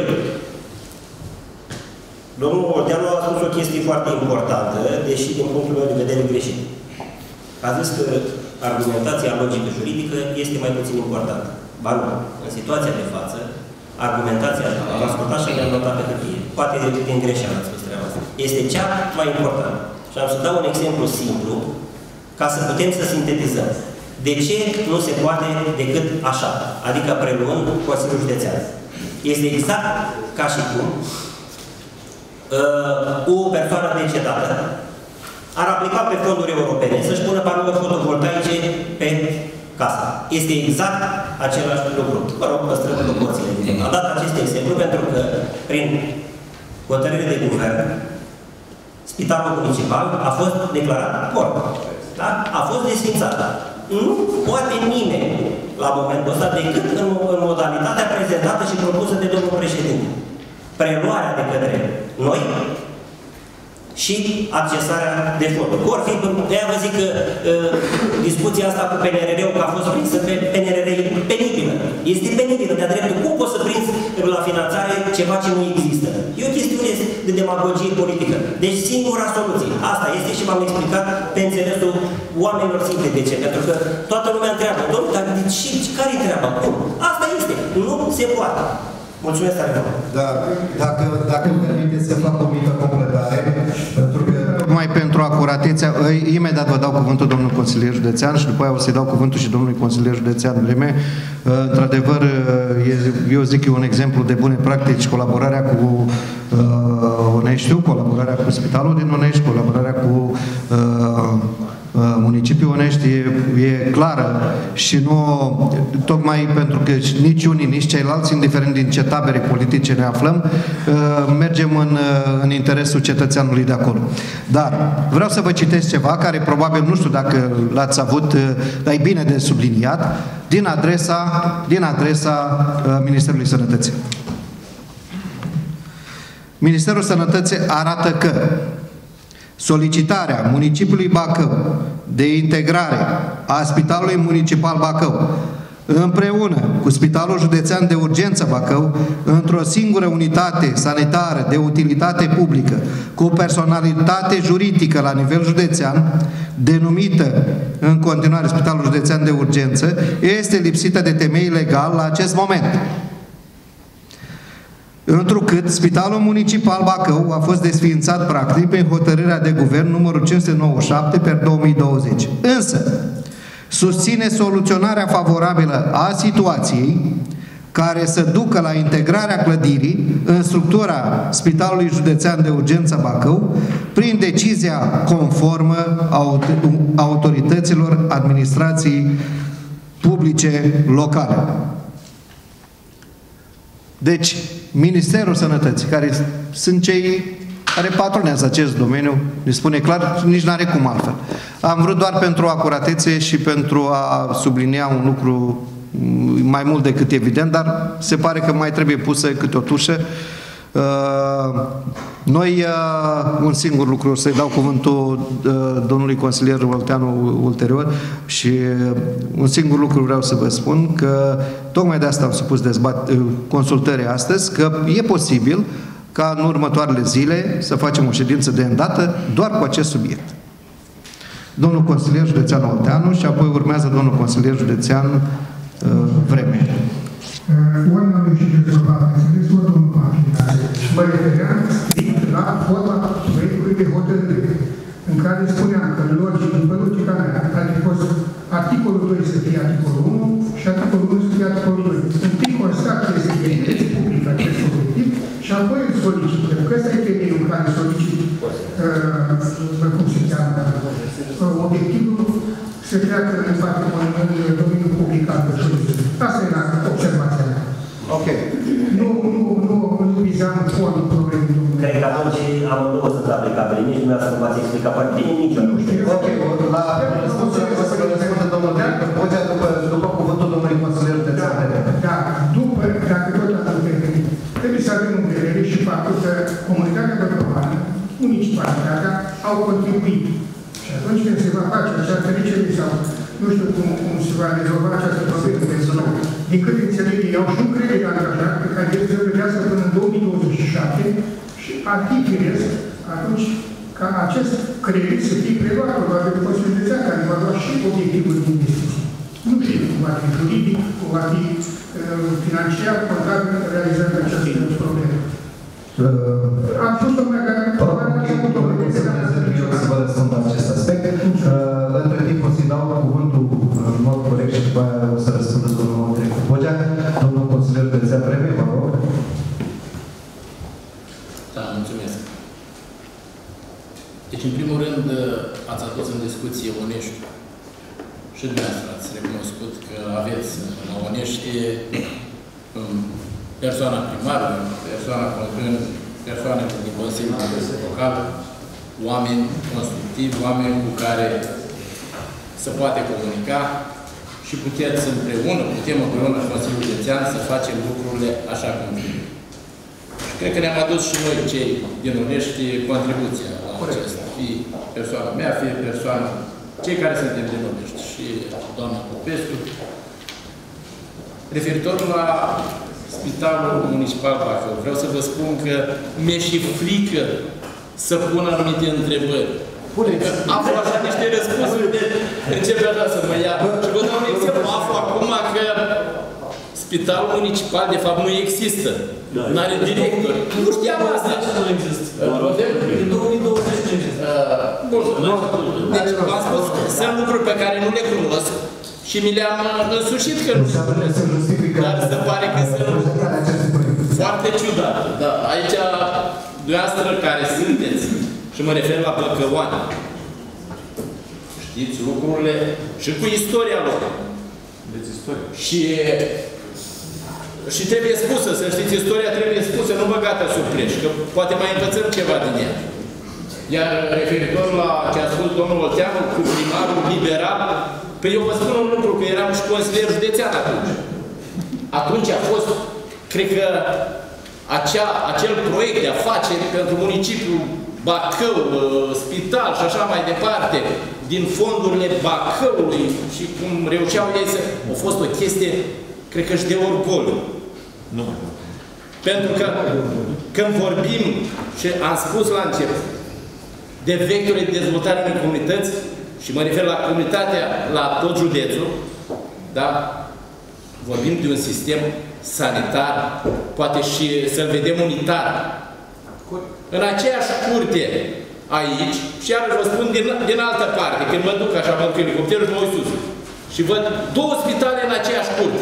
Domnul Olteanu a spus o chestie foarte importantă, deși din punctul meu de vedere greșit. A zis că argumentația logică juridică este mai puțin importantă. Ba nu. În situația de față, argumentația, am ascultat și am notat pe hârtie, poate din greșeală a spus treaba asta, este cea mai importantă. Și am să dau un exemplu simplu, ca să putem să sintetizăm. De ce nu se poate decât așa? Adică preluând Consiliul Județean. Este exact ca și cum o persoană decedată ar aplica pe fonduri europene să-și pună panouri fotovoltaice pe casă. este exact același lucru. Vă rog, păstrăm proporțiile. Am dat acest exemplu pentru că, prin hotărâre de guvern, spitalul municipal a fost declarat port. Da? A fost desfințat. Nu poate nimeni, la momentul ăsta, decât în, în modalitatea prezentată și propusă de domnul președinte. Preluarea de către noi și accesarea de fonduri. Or fi, de-aia vă zic că uh, discuția asta cu P N R R-ul, că a fost prinsă pe P N R R, e penibilă. Este penibilă, de-a dreptul. Cum poți să prinzi la finanțare ceva ce nu există? E o chestiune de demagogie politică. Deci singura soluție, asta este și v-am explicat pe înțelesul oamenilor simple. De ce? Pentru că toată lumea întreabă, domnule, dar de ce, care-i treaba? Cum? Asta este. Nu se poate. Mulțumesc tare mult. Da, dacă, dacă îmi permiteți să fac o mică completare, pentru că mai pentru acuratețea, imediat vă dau cuvântul domnul consilier județean și după aia o să-i dau cuvântul și domnului consilier județean vreme. Într-adevăr, eu zic că e un exemplu de bune practici, colaborarea cu uh, Oneștiu, colaborarea cu Spitalul din Onești, colaborarea cu uh, municipiul Onești e, e clară și nu, tocmai pentru că nici unii, nici ceilalți, indiferent din ce tabere politice ne aflăm, mergem în, în interesul cetățeanului de acolo. Dar vreau să vă citesc ceva care probabil, nu știu dacă l-ați avut, dar e bine de subliniat, din adresa, din adresa Ministerului Sănătății. Ministerul Sănătății arată că solicitarea municipiului Bacău de integrare a Spitalului Municipal Bacău împreună cu Spitalul Județean de Urgență Bacău într-o singură unitate sanitară de utilitate publică cu personalitate juridică la nivel județean, denumită în continuare Spitalul Județean de Urgență, este lipsită de temei legal la acest moment. Întrucât Spitalul Municipal Bacău a fost desființat practic prin hotărârea de guvern numărul cinci sute nouăzeci și șapte pe două mii douăzeci. Însă, susține soluționarea favorabilă a situației care să ducă la integrarea clădirii în structura Spitalului Județean de Urgență Bacău prin decizia conformă a autorităților administrației publice locale. Deci, Ministerul Sănătății, care sunt cei care patronează acest domeniu, ne spune clar, nici n-are cum altfel. Am vrut doar pentru acuratețe și pentru a sublinia un lucru mai mult decât evident, dar se pare că mai trebuie pusă câte o tușă. Noi, un singur lucru, să-i dau cuvântul domnului consilier Olteanu ulterior și un singur lucru vreau să vă spun, că tocmai de asta am supus dezbat, consultării astăzi, că e posibil ca în următoarele zile să facem o ședință de îndată doar cu acest subiect. Domnul consilier județean Olteanu și apoi urmează domnul consilier județean Vreme. Ori n-am reușit să rezolva, înțeles, ori domnul Patrick. Mă refeream strict la forma proiectului de hotărâre, în care spuneam că logic, după logica mea, ar fi fost articolul doi să fie articolul unu și articolul unu să fie articolul doi. Întâi constat că este de interes public acest obiectiv și apoi îl solicit, pentru că ăsta e temeiul în care solicit, uh, cum se cheamă, uh, obiectivul se treacă în patrimoniul în domeniul public al jurisdicției. Asta era observația mea. Ok. Nu, nu, nu, nu vizam fondul problemei. Cred că atunci amândouă sunt aplicabile. Nici nu mi-ați v-ați explicat foarte bine, nici eu nu știu. Ok, la răspunsul o să răspundă domnul Deacă, vocea după, după cuvântul domnului consilier județean. Da, după, dacă tot atunci permit, trebuie să avem în vedere și faptul că comunitatea băcăoană, municipalitatea, au contribuit. Și atunci când se va face acea trecere sau nu știu cum, cum se va rezolva această problemă de zonă. Din câte înțeleg, ei au și un credit angajat pe care trebuie să plătească până în două mii douăzeci și șapte și ar fi firesc atunci ca acest credit să fie preluat probabil de posibilitatea care va lua și obiectivul de investiții. Nu știu cum va fi juridic, cum va fi uh, financiar, contabil realizat această problemă. Uh, Am fost tocmai că să vă răspund la acest aspect. Între timp o să-i dau cuvântul în mod corect și după aia o să răspundă domnul trecut vocea. Domnul consilier județean Vreme, vă rog. Da, mulțumesc. Deci, în primul rând, ați adus în discuție Onești și dumneavoastră ați recunoscut că aveți la Onești persoana primară, persoana conducând, persoane din Consiliul Local, oameni constructivi, oameni cu care se poate comunica și puteți împreună, putem împreună în Consiliul Județean să facem lucrurile așa cum trebuie. Și cred că ne-am adus și noi, cei din Onești, contribuția la acesta. Fie persoana mea, fie persoana, cei care suntem din Onești și doamna Popescu. Referitor la Spitalul Municipal Bacău, vreau să vă spun că mi-e și frică să pun anumite întrebări. Aflu așa niște răspunsuri de începe așa să mă ia. Și vă dau un exemplu. Aflu acum că Spitalul Municipal de fapt nu există. Nu are director. Nu știam asta. Nu există. În două mii douăzeci nu există. Bun. Deci v-am spus, sunt lucruri pe care nu le cunosc și mi le-am însușit că nu le cunosc. Dar se pare că sunt foarte ciudat. Da, aici, dumneavoastră care sunteți, și mă refer la Băcăoani, știți lucrurile și cu istoria lor. Deci istoria. Și, și trebuie spusă, să știți, istoria trebuie spusă, nu băgată sub preș, că poate mai învățăm ceva din ea. Iar referitor la ce a spus domnul Olteanu cu primarul liberal, păi eu vă spun un lucru, că eram și consilier județean atunci. Atunci a fost, cred că, acea, acel proiect de afaceri pentru municipiul Bacău, spital și așa mai departe, din fondurile Bacăului și cum reușeau ei să... A fost o chestie, cred că și de orgoliu. Nu. Pentru că când vorbim, și am spus la început, de vectoare de dezvoltare în comunități, și mă refer la comunitatea, la tot județul, da? Vorbim de un sistem sanitar, poate și să-l vedem unitar. În aceeași curte aici, și iar vă spun din, din altă parte, când mă duc așa, mă duc elicopterul și mă uit sus. Și văd două spitale în aceeași curte.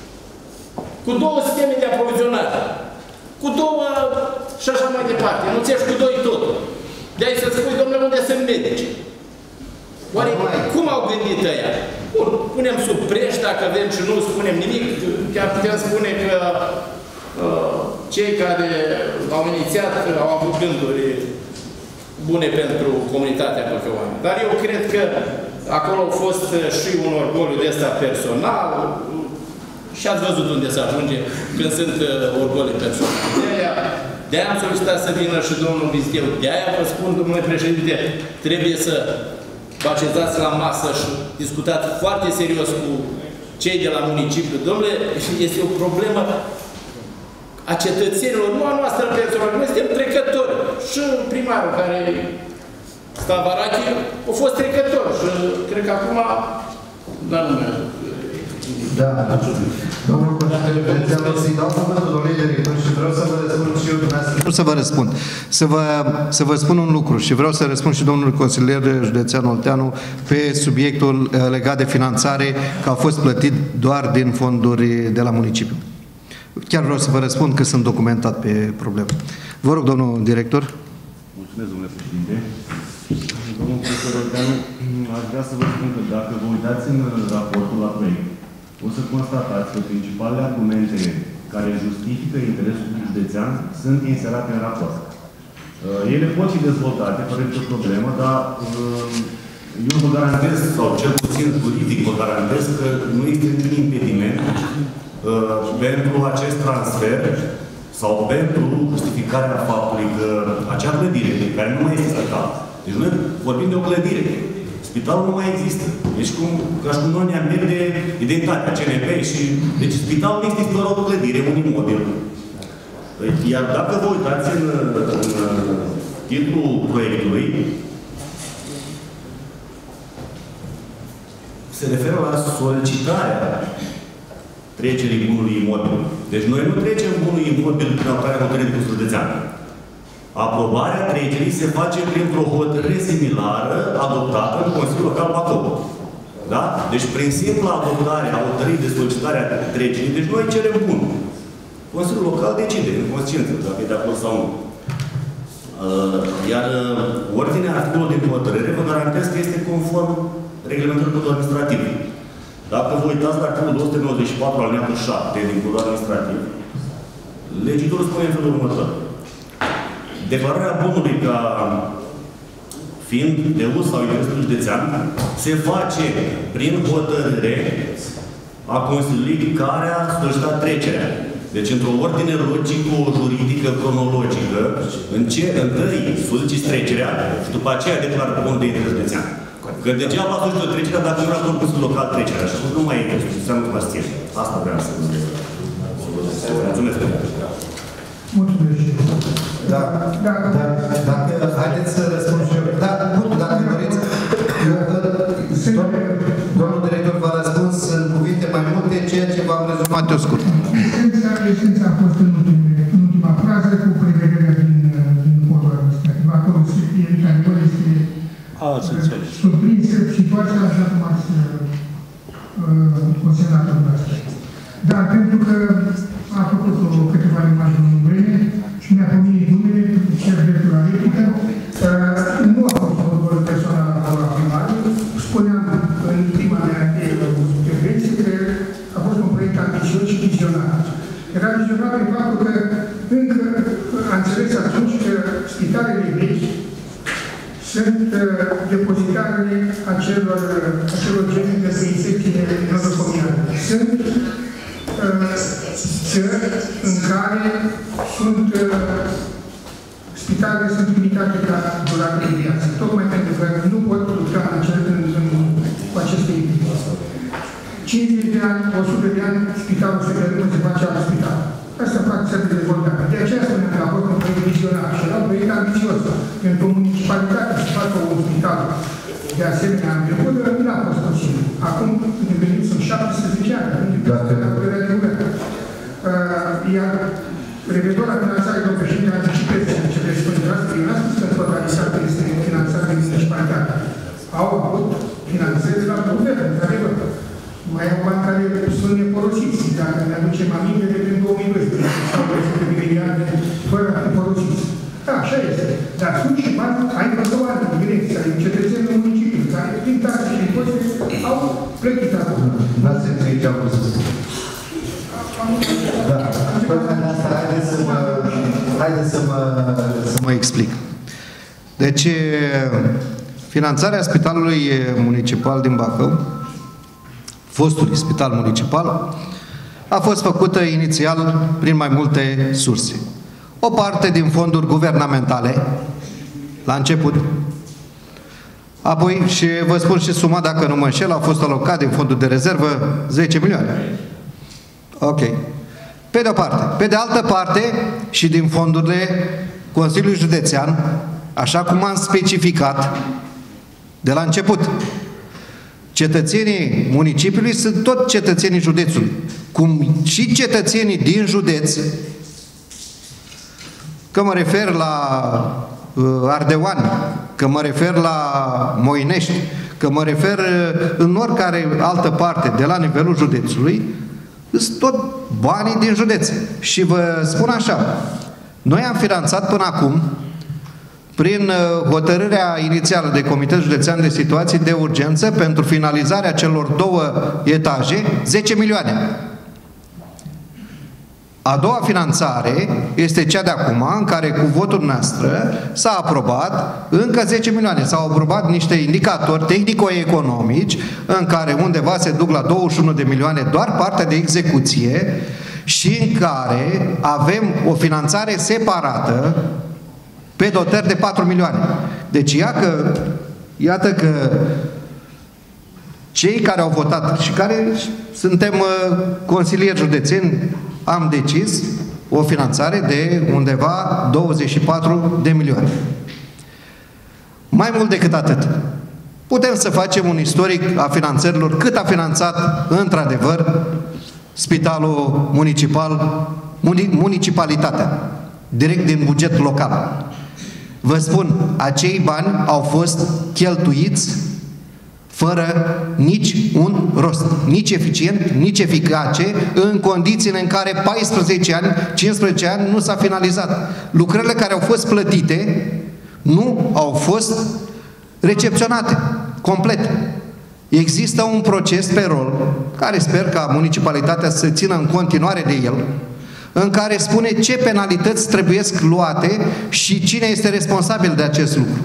Cu două sisteme de aprovizionare. Cu două și așa mai departe. Nu ți-ești cu doi tot. De-aia să spui, domnule, unde sunt medici? Oare cum au gândit ăia? Bun, punem sub preș dacă vrem și nu spunem nimic. Chiar putem spune că uh, cei care au inițiat au avut gânduri bune pentru comunitatea băcăoană. Dar eu cred că acolo a fost și un orgoliu de ăsta personal și ați văzut unde se ajunge când sunt orgolii personale. De-aia de-aia am solicitat să vină și domnul Vizicheu. De-aia vă spun, domnule președinte, trebuie să vă așezați la masă și discutați foarte serios cu cei de la municipiu. Domnule, este o problemă a cetățenilor, nu a noastră personală. Noi suntem trecători. Și primarul care Stavarache a fost trecător. Și cred că acum, dar nu mai Da, domnul Coșeanu, să-i dau cuvântul, domnule director, și vreau să vă răspund și eu dumneavoastră. Vreau să vă răspund. Să vă, să vă spun un lucru și vreau să răspund și domnul consilier județean Olteanu pe subiectul legat de finanțare, că a fost plătit doar din fonduri de la municipiu. Chiar vreau să vă răspund că sunt documentat pe problemă. Vă rog, domnul director. Mulțumesc, domnule președinte. Domnul profesor Olteanu, aș vrea să vă spun că dacă vă uitați în raportul la proiect, o să constatați că principalele argumente care justifică interesul județean sunt inserate în raport. Ele pot fi dezvoltate fără nicio problemă, dar eu vă garantez, sau cel puțin politic vă garantez, că nu este niciun impediment pentru acest transfer sau pentru justificarea faptului că acea clădire care nu mai este spital. Deci noi vorbim de o clădire. Spitalul nu mai există. Deci cum, ca și cum noi ne-am de identitatea C N P și... Deci spitalul nu este doar o clădire, un imobil. Iar dacă vă uitați în, în titlul proiectului, se referă la solicitarea trecerii bunului imobil. Deci noi nu trecem bunul imobil prin aplicarea hotărârii de Consiliul Județean. Aprobarea trecerii se face printr-o hotărâre similară adoptată în Consiliul Local Bacău. Da? Deci prin simpla adoptare a hotărârii de solicitare a trecerii, deci noi cerem bunul. Consiliul Local decide, în conștiință, dacă e de acord sau nu. Iar ordinea articolului din hotărâre vă garantez că este conform reglementări codul administrativ. Dacă vă uitați la articolul două sute nouăzeci și patru alineatul șapte din codul administrativ, legitorul spune în felul următor. Declararea bunului ca fiind de uz sau interesul județean se face prin hotărâre a Consiliului care a solicitat trecerea. Deci, într-o ordine logico-juridică, cronologică, întâi soliciți trecerea și după aceea declară bunul de interes județean. Că degeaba a solicitat trecerea dacă nu era Consiliul Local trecerea. Și nu mai e înseamnă că v-ați ține. Asta vreau să vă mulțumesc. Mulțumesc. Da, da, da, dacă, haideți să răspund și eu. Da, bun, dacă doriți. Domnul director v-a răspuns în cuvinte mai multe, ceea ce v-am rezumat eu scurt. Esența, esența a fost în, ultime, în ultima frază cu prevederea din, din codul administrativ. Acolo e, într-adevăr, este surprinsă situația așa cum ați uh, consemnat-o dumneavoastră. Dar pentru că a făcut o, câteva imaje în vreme și mi-a pomenit numele, cer dreptul la replică, uh, nu a fost o persoană la primar. Spuneam în prima mea intervenție că a fost un proiect ambițios și vizionar. Era vizionar în faptul că încă a înțeles atunci că spitalele vechi sunt uh, depozitarele acelor, acelor geni de infecție nosocomiale. Sunt uh, țări în care sunt uh, spitalele sunt limitate la durată de viață. Tocmai pentru că nu pot lucra în acel, în, în, cu aceste epidemii. cincizeci de ani, o sută de ani, spitalul se dărâmă, se face alt spital. Asta fac țări de dezvoltare. De aceea spunem că a fost un proiect vizionar și era un proiect ambițios. Pentru o municipalitate să facă un spital de asemenea în trecut, nu a fost posibil. Acum, ne gândim, sunt șaptesprezece ani, iar referitor la finanțare, domnul președinte, anticipez ce vreți spune de asta, eu n-am spus că totalitate este finanțare de municipalitate. Au avut finanțări de la guvern, într-adevăr. Mai au bani care sunt nefolosiți, dacă ne aducem aminte de prin două mii doisprezece, sau două sute de miliarde fără a fi folosiți. Da, așa este. Dar sunt și bani, ai văzăoare în direcție, ai cetățenii în municipiu, care prin taxe și impozite au plătit acolo. N-ați înțeleg ce am vrut să spun. Da. Asta, haideți să mă, haideți să mă, să mă explic. Deci, finanțarea Spitalului Municipal din Bacău, fostului spital municipal, a fost făcută inițial prin mai multe surse. O parte din fonduri guvernamentale, la început, apoi, și vă spun și suma, dacă nu mă înșel, a fost alocat din fondul de rezervă zece milioane. Ok. Pe de o parte. Pe de altă parte, și din fondurile Consiliului Județean, așa cum am specificat de la început, cetățenii municipiului sunt tot cetățenii județului. Cum și cetățenii din județ, că mă refer la uh, Ardeoani, că mă refer la Moinești, că mă refer uh, în oricare altă parte de la nivelul județului, sunt tot banii din județ. Și vă spun așa, noi am finanțat până acum, prin hotărârea inițială de Comitetul Județean de Situații de Urgență, pentru finalizarea celor două etaje, zece milioane. A doua finanțare este cea de acum, în care cu votul noastră s-a aprobat încă zece milioane. S-au aprobat niște indicatori tehnico-economici în care undeva se duc la douăzeci și unu de milioane doar partea de execuție și în care avem o finanțare separată pe dotări de patru milioane. Deci iată, iată că cei care au votat și care suntem consilieri județeni am decis o finanțare de undeva douăzeci și patru de milioane. Mai mult decât atât, putem să facem un istoric a finanțărilor, cât a finanțat într-adevăr Spitalul Municipal, municipalitatea, direct din buget local. Vă spun, acei bani au fost cheltuiți fără nici un rost, nici eficient, nici eficace, în condițiile în care paisprezece ani, cincisprezece ani nu s-a finalizat. Lucrările care au fost plătite nu au fost recepționate complet. Există un proces pe rol, care sper ca municipalitatea să țină în continuare de el, în care spune ce penalități trebuiesc luate și cine este responsabil de acest lucru.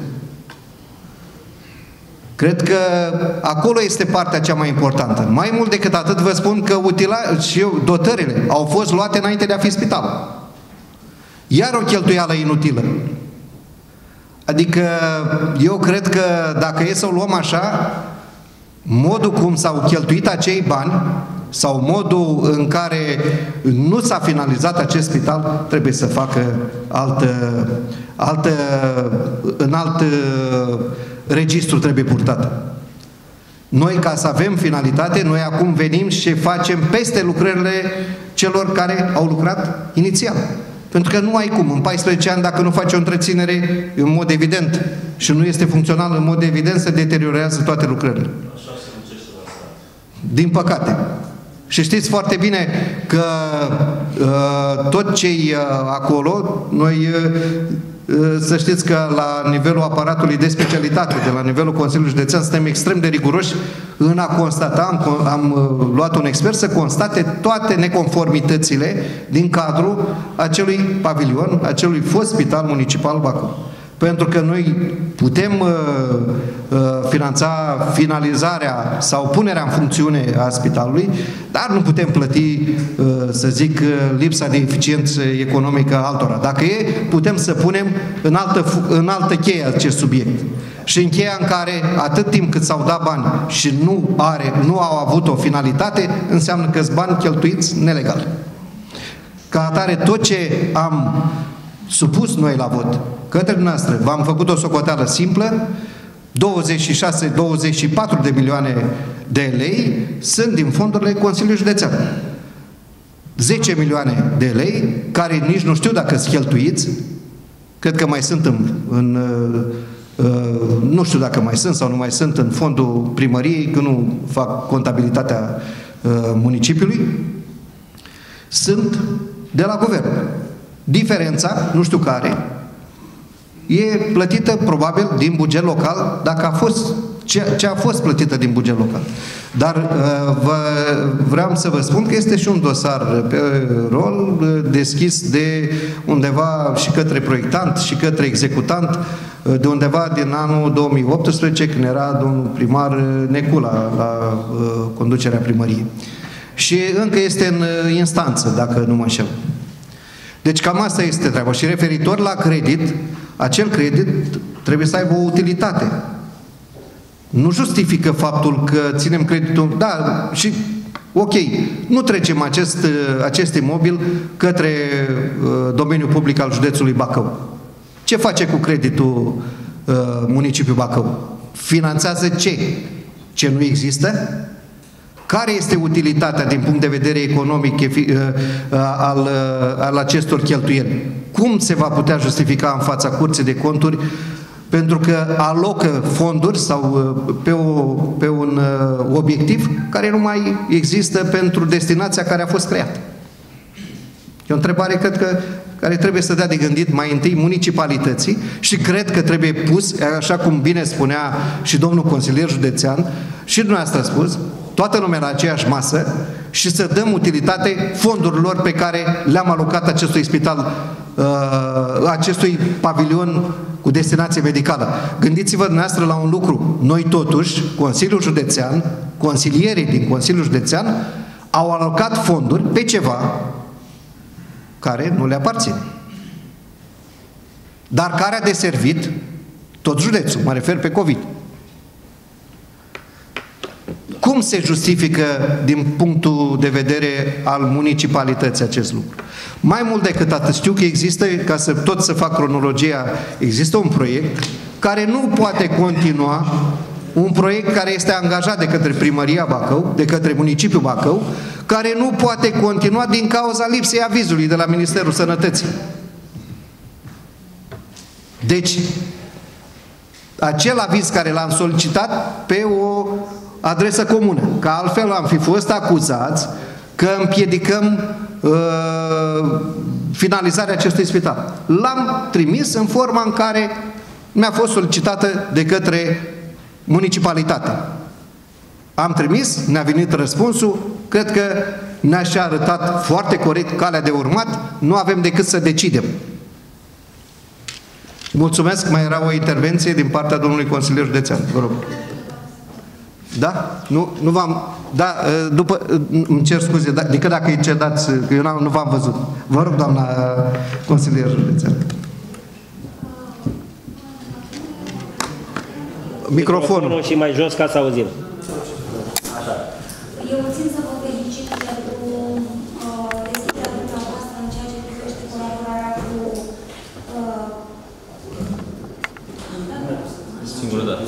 Cred că acolo este partea cea mai importantă. Mai mult decât atât vă spun că utila și eu, dotările au fost luate înainte de a fi spital. Iar o cheltuială inutilă. Adică eu cred că dacă e să o luăm așa, modul cum s-au cheltuit acei bani sau modul în care nu s-a finalizat acest spital trebuie să facă altă, altă, în alt registru trebuie purtată. Noi, ca să avem finalitate, noi acum venim și facem peste lucrările celor care au lucrat inițial. Pentru că nu ai cum, în paisprezece ani, dacă nu faci o întreținere, în mod evident, și nu este funcțional, în mod evident, se deteriorează toate lucrările. Din păcate. Și știți foarte bine că uh, tot cei uh, acolo, noi uh, să știți că la nivelul aparatului de specialitate, de la nivelul Consiliului Județean, suntem extrem de riguroși în a constata, am, am uh, luat un expert să constate toate neconformitățile din cadrul acelui pavilion, acelui fost spital municipal Bacău. Pentru că noi putem uh, uh, finanța finalizarea sau punerea în funcțiune a spitalului, dar nu putem plăti, uh, să zic, uh, lipsa de eficiență economică a altora. Dacă e, putem să punem în altă, în altă cheie acest subiect. Și în cheia în care, atât timp cât s-au dat bani și nu, are, nu au avut o finalitate, înseamnă că sunt bani cheltuiți nelegal. Ca atare, tot ce am supus noi la vot către dumneavoastră, v-am făcut o socoteală simplă, douăzeci și șase douăzeci și patru de milioane de lei sunt din fondurile Consiliului Județean. zece milioane de lei, care nici nu știu dacă sunt cheltuiți, cred că mai sunt în, în uh, uh, nu știu dacă mai sunt sau nu mai sunt în fondul primăriei, că nu fac contabilitatea uh, municipiului, sunt de la guvern. Diferența, nu știu care, e plătită probabil din buget local, dacă a fost ce, ce a fost plătită din buget local. Dar uh, vă, vreau să vă spun că este și un dosar pe rol uh, deschis de undeva și către proiectant și către executant, uh, de undeva din anul două mii optsprezece, când era domnul primar Necula la uh, conducerea primăriei. Și încă este în uh, instanță, dacă nu mă înșel. Deci cam asta este treaba. Și referitor la credit, acel credit trebuie să aibă o utilitate. Nu justifică faptul că ținem creditul, da, și ok, nu trecem acest, acest imobil către uh, domeniul public al județului Bacău. Ce face cu creditul uh, municipiul Bacău? Finanțează ce? Ce nu există? Care este utilitatea din punct de vedere economic al, al acestor cheltuieli? Cum se va putea justifica în fața Curții de Conturi pentru că alocă fonduri sau pe, o, pe un obiectiv care nu mai există pentru destinația care a fost creată? E o întrebare, cred că, care trebuie să dea de gândit mai întâi municipalității și cred că trebuie pus, așa cum bine spunea și domnul consilier județean, și dumneavoastră a spus, toată lumea la aceeași masă și să dăm utilitate fondurilor pe care le-am alocat acestui spital, uh, acestui pavilion cu destinație medicală. Gândiți-vă dumneavoastră la un lucru. Noi totuși, Consiliul Județean, consilierii din Consiliul Județean au alocat fonduri pe ceva care nu le aparține. Dar care a deservit tot județul, mă refer pe COVID. Cum se justifică din punctul de vedere al municipalității acest lucru? Mai mult decât atât, știu că există, ca să tot să fac cronologia, există un proiect care nu poate continua, un proiect care este angajat de către Primăria Bacău, de către Municipiul Bacău, care nu poate continua din cauza lipsei avizului de la Ministerul Sănătății. Deci, acel aviz care l-am solicitat pe o adresă comună, că altfel am fi fost acuzați că împiedicăm uh, finalizarea acestui spital. L-am trimis în forma în care mi-a fost solicitată de către municipalitate. Am trimis, ne-a venit răspunsul, cred că ne-a și arătat foarte corect calea de urmat, nu avem decât să decidem. Mulțumesc, mai era o intervenție din partea domnului consilier județean, vă rog. Da? Nu, nu v-am... Da, după... Îmi cer scuze, da, decât dacă îi cedați, că eu nu v-am văzut. Vă rog, doamna consilier județean. Microfonul. Și mai jos ca să auzim. Așa. Eu țin să vă felicit pentru uh, deschiderea dumneavoastră în ceea ce privește colaborarea cu uh, Singură dată.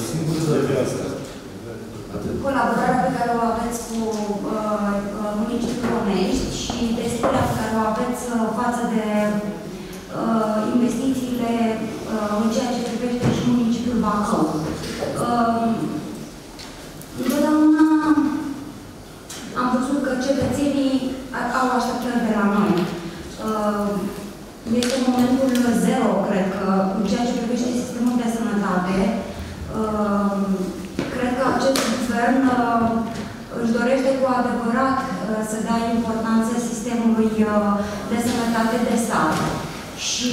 colaborarea pe care o aveți cu uh, municipiul Onești și deschiderea pe care o aveți uh, față de uh, investițiile uh, în ceea ce privește și municipiul Bacău. Uh, întotdeauna am văzut că cetățenii au așteptări de la noi. Uh, este momentul zero, cred că, în ceea ce privește sistemul de sănătate. Uh, cred că acest guvern uh, își dorește cu adevărat uh, să dea importanță sistemului uh, de sănătate de stat. Și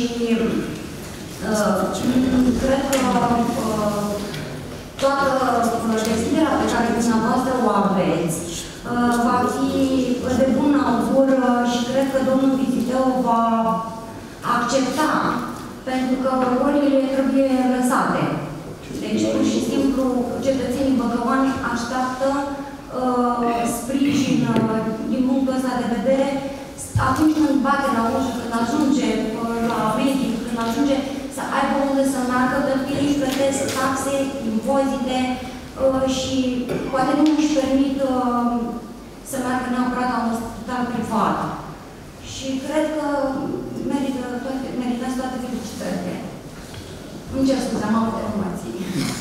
uh, cred că uh, toată deschiderea pe care dumneavoastră o aveți uh, va fi de bun augur și cred că domnul Viziteu va accepta, pentru că rolile trebuie lăsate. Deci, pur și simplu, cetățenii băcăuani așteaptă uh, sprijin uh, din punctul ăsta de vedere atunci când bate la ușă, când ajunge uh, la medic, când ajunge să aibă unde să meargă, pentru că ei își plătesc taxe, impozite uh, și poate nu își permit uh, să meargă neapărat la un spital privat. Și cred că merită toate, meritați toate felicitările. Îmi cer scuze, am avut informații.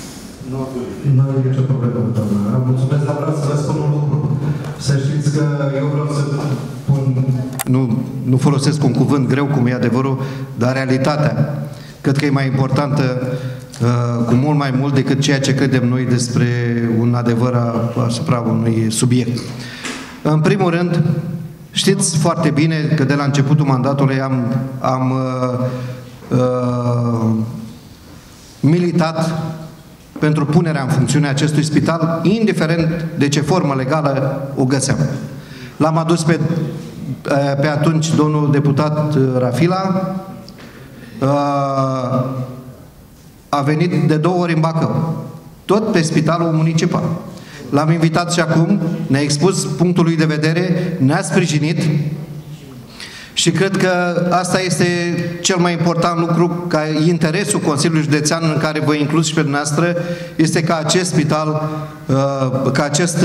Nu are nicio problemă, doamna. Mulțumesc, dar vreau să vă spun un lucru. Să știți că eu vreau să pun... Nu, nu folosesc un cuvânt greu, cum e adevărul, dar realitatea. Cred că e mai importantă uh, cu mult mai mult decât ceea ce credem noi despre un adevăr asupra unui subiect. În primul rând, știți foarte bine că de la începutul mandatului am, am uh, uh, militat pentru punerea în funcțiune acestui spital, indiferent de ce formă legală o găseam. L-am adus pe, pe atunci domnul deputat Rafila, a venit de două ori în Bacău, tot pe spitalul municipal. L-am invitat și acum, ne-a expus punctul lui de vedere, ne-a sprijinit și cred că asta este cel mai important lucru, ca interesul Consiliului Județean, în care vă inclus și pe dumneavoastră, este ca acest spital, ca acest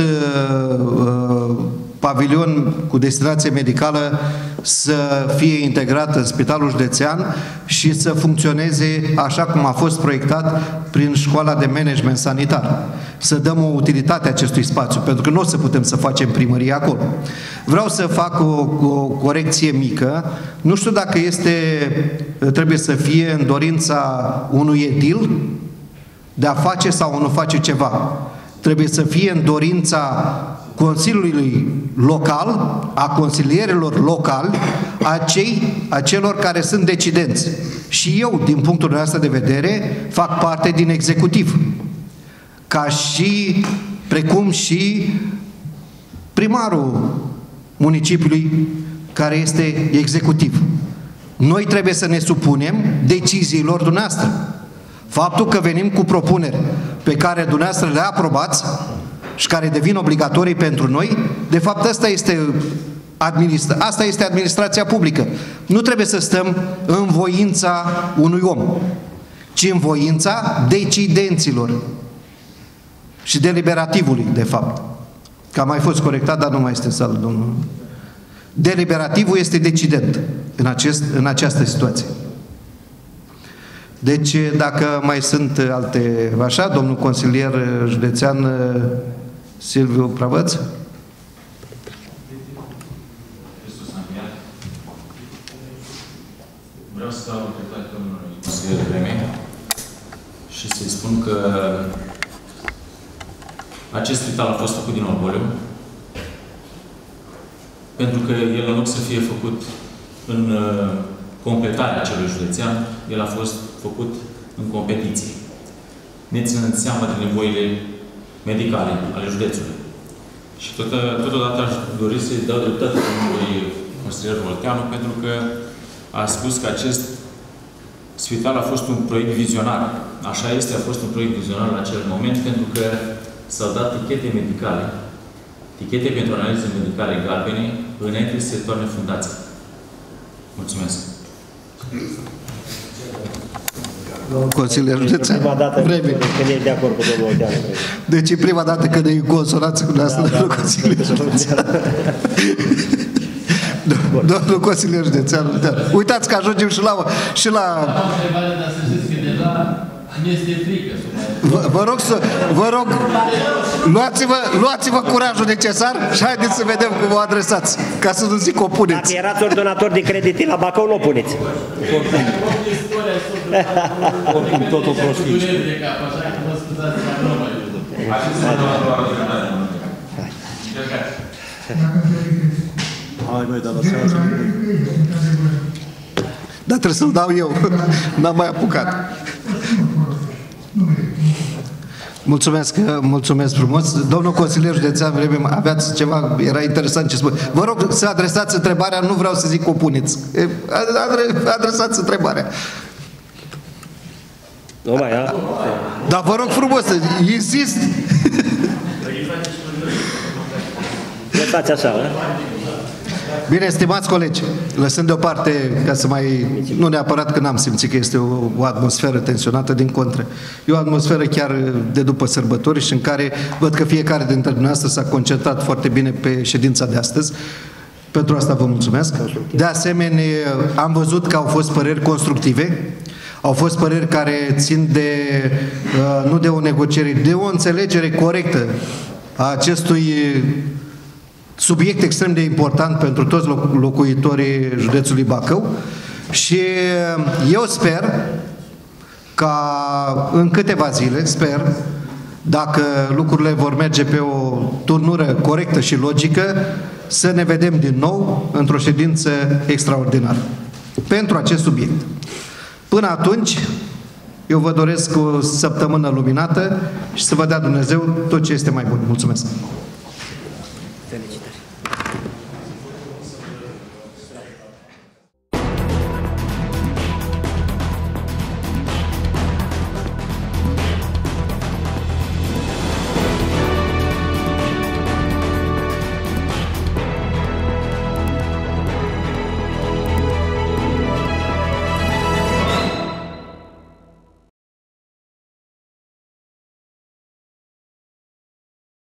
pavilion cu destinație medicală să fie integrat în Spitalul Județean și să funcționeze așa cum a fost proiectat prin Școala de Management Sanitar. Să dăm o utilitate acestui spațiu, pentru că nu o să putem să facem primărie acolo. Vreau să fac o, o corecție mică. Nu știu dacă este, trebuie să fie în dorința unui edil de a face sau nu face ceva. Trebuie să fie în dorința Consiliului Local, a consilierilor locali, a, cei, a celor care sunt decidenți. Și eu, din punctul nostru de vedere, fac parte din executiv. Ca și, precum și primarul municipiului, care este executiv. Noi trebuie să ne supunem deciziilor dumneavoastră. Faptul că venim cu propuneri pe care dumneavoastră le aprobați și care devin obligatorii pentru noi, de fapt asta este, administra asta este administrația publică. Nu trebuie să stăm în voința unui om, ci în voința decidenților și deliberativului, de fapt. Că a mai fost corectat, dar nu mai este în sală, domnul. Deliberativul este decident în, acest, în această situație. Deci, dacă mai sunt alte, așa, domnul consilier județean Silviu Pravăț. Vreau să dau dreptate domnului consilier Vreme și să-i spun că acest spital a fost făcut din orgoliu, pentru că el, în loc să fie făcut în uh, completarea celui județean, el a fost făcut în competiție, ne ținând seama de nevoile medicale ale județului. Și tot, totodată aș dori să-i dau dreptate domnului consilier Volteanu, pentru că a spus că acest spital a fost un proiect vizionar. Așa este, a fost un proiect vizionar la acel moment, pentru că s-au dat tichete medicale, tichete pentru analize medicale galbene, înainte să se toarne fundația. Mulțumesc. Consilier Județean. Prima dată când e de acord cu domnul Olteanu. Deci e prima dată când e consonați cu asta, da, domnul da, Consilier Județean. Domnul Consilier Județean. Uitați că ajungem și la... Și la... Am întrebare, dar să știți că deja mi-este frică. Vă, vă rog să... Vă rog... Luați-vă luați curajul necesar și haideți să vedem cum vă adresați. Ca să nu zic o puneți. Dacă erați ordonator de credit la Bacău, nu o puneți. Oricum, totul prostit. Hai, băi, dar lăsați. Dar trebuie să-l dau eu. N-am mai apucat. Mulțumesc, mulțumesc frumos. Domnul consilier județean, aveați ceva, era interesant ce spune. Vă rog să adresați întrebarea, nu vreau să zic o puneți. Adresați întrebarea. Nu mai, da? Dar vă rog frumos, insist. Lăsați așa, da? Bine, stimați colegi, lăsând deoparte, ca să mai... Nu neapărat că n-am simțit că este o, o atmosferă tensionată, din contră. E o atmosferă chiar de după sărbători și în care văd că fiecare dintre dumneavoastră s-a concentrat foarte bine pe ședința de astăzi. Pentru asta vă mulțumesc. De asemenea, am văzut că au fost păreri constructive, au fost păreri care țin de, nu de o negociere, de o înțelegere corectă a acestui subiect extrem de important pentru toți locuitorii județului Bacău și eu sper ca în câteva zile, sper, dacă lucrurile vor merge pe o turnură corectă și logică, să ne vedem din nou într-o ședință extraordinară pentru acest subiect. Până atunci, eu vă doresc o săptămână luminată și să vă dea Dumnezeu tot ce este mai bun. Mulțumesc! Felicitări!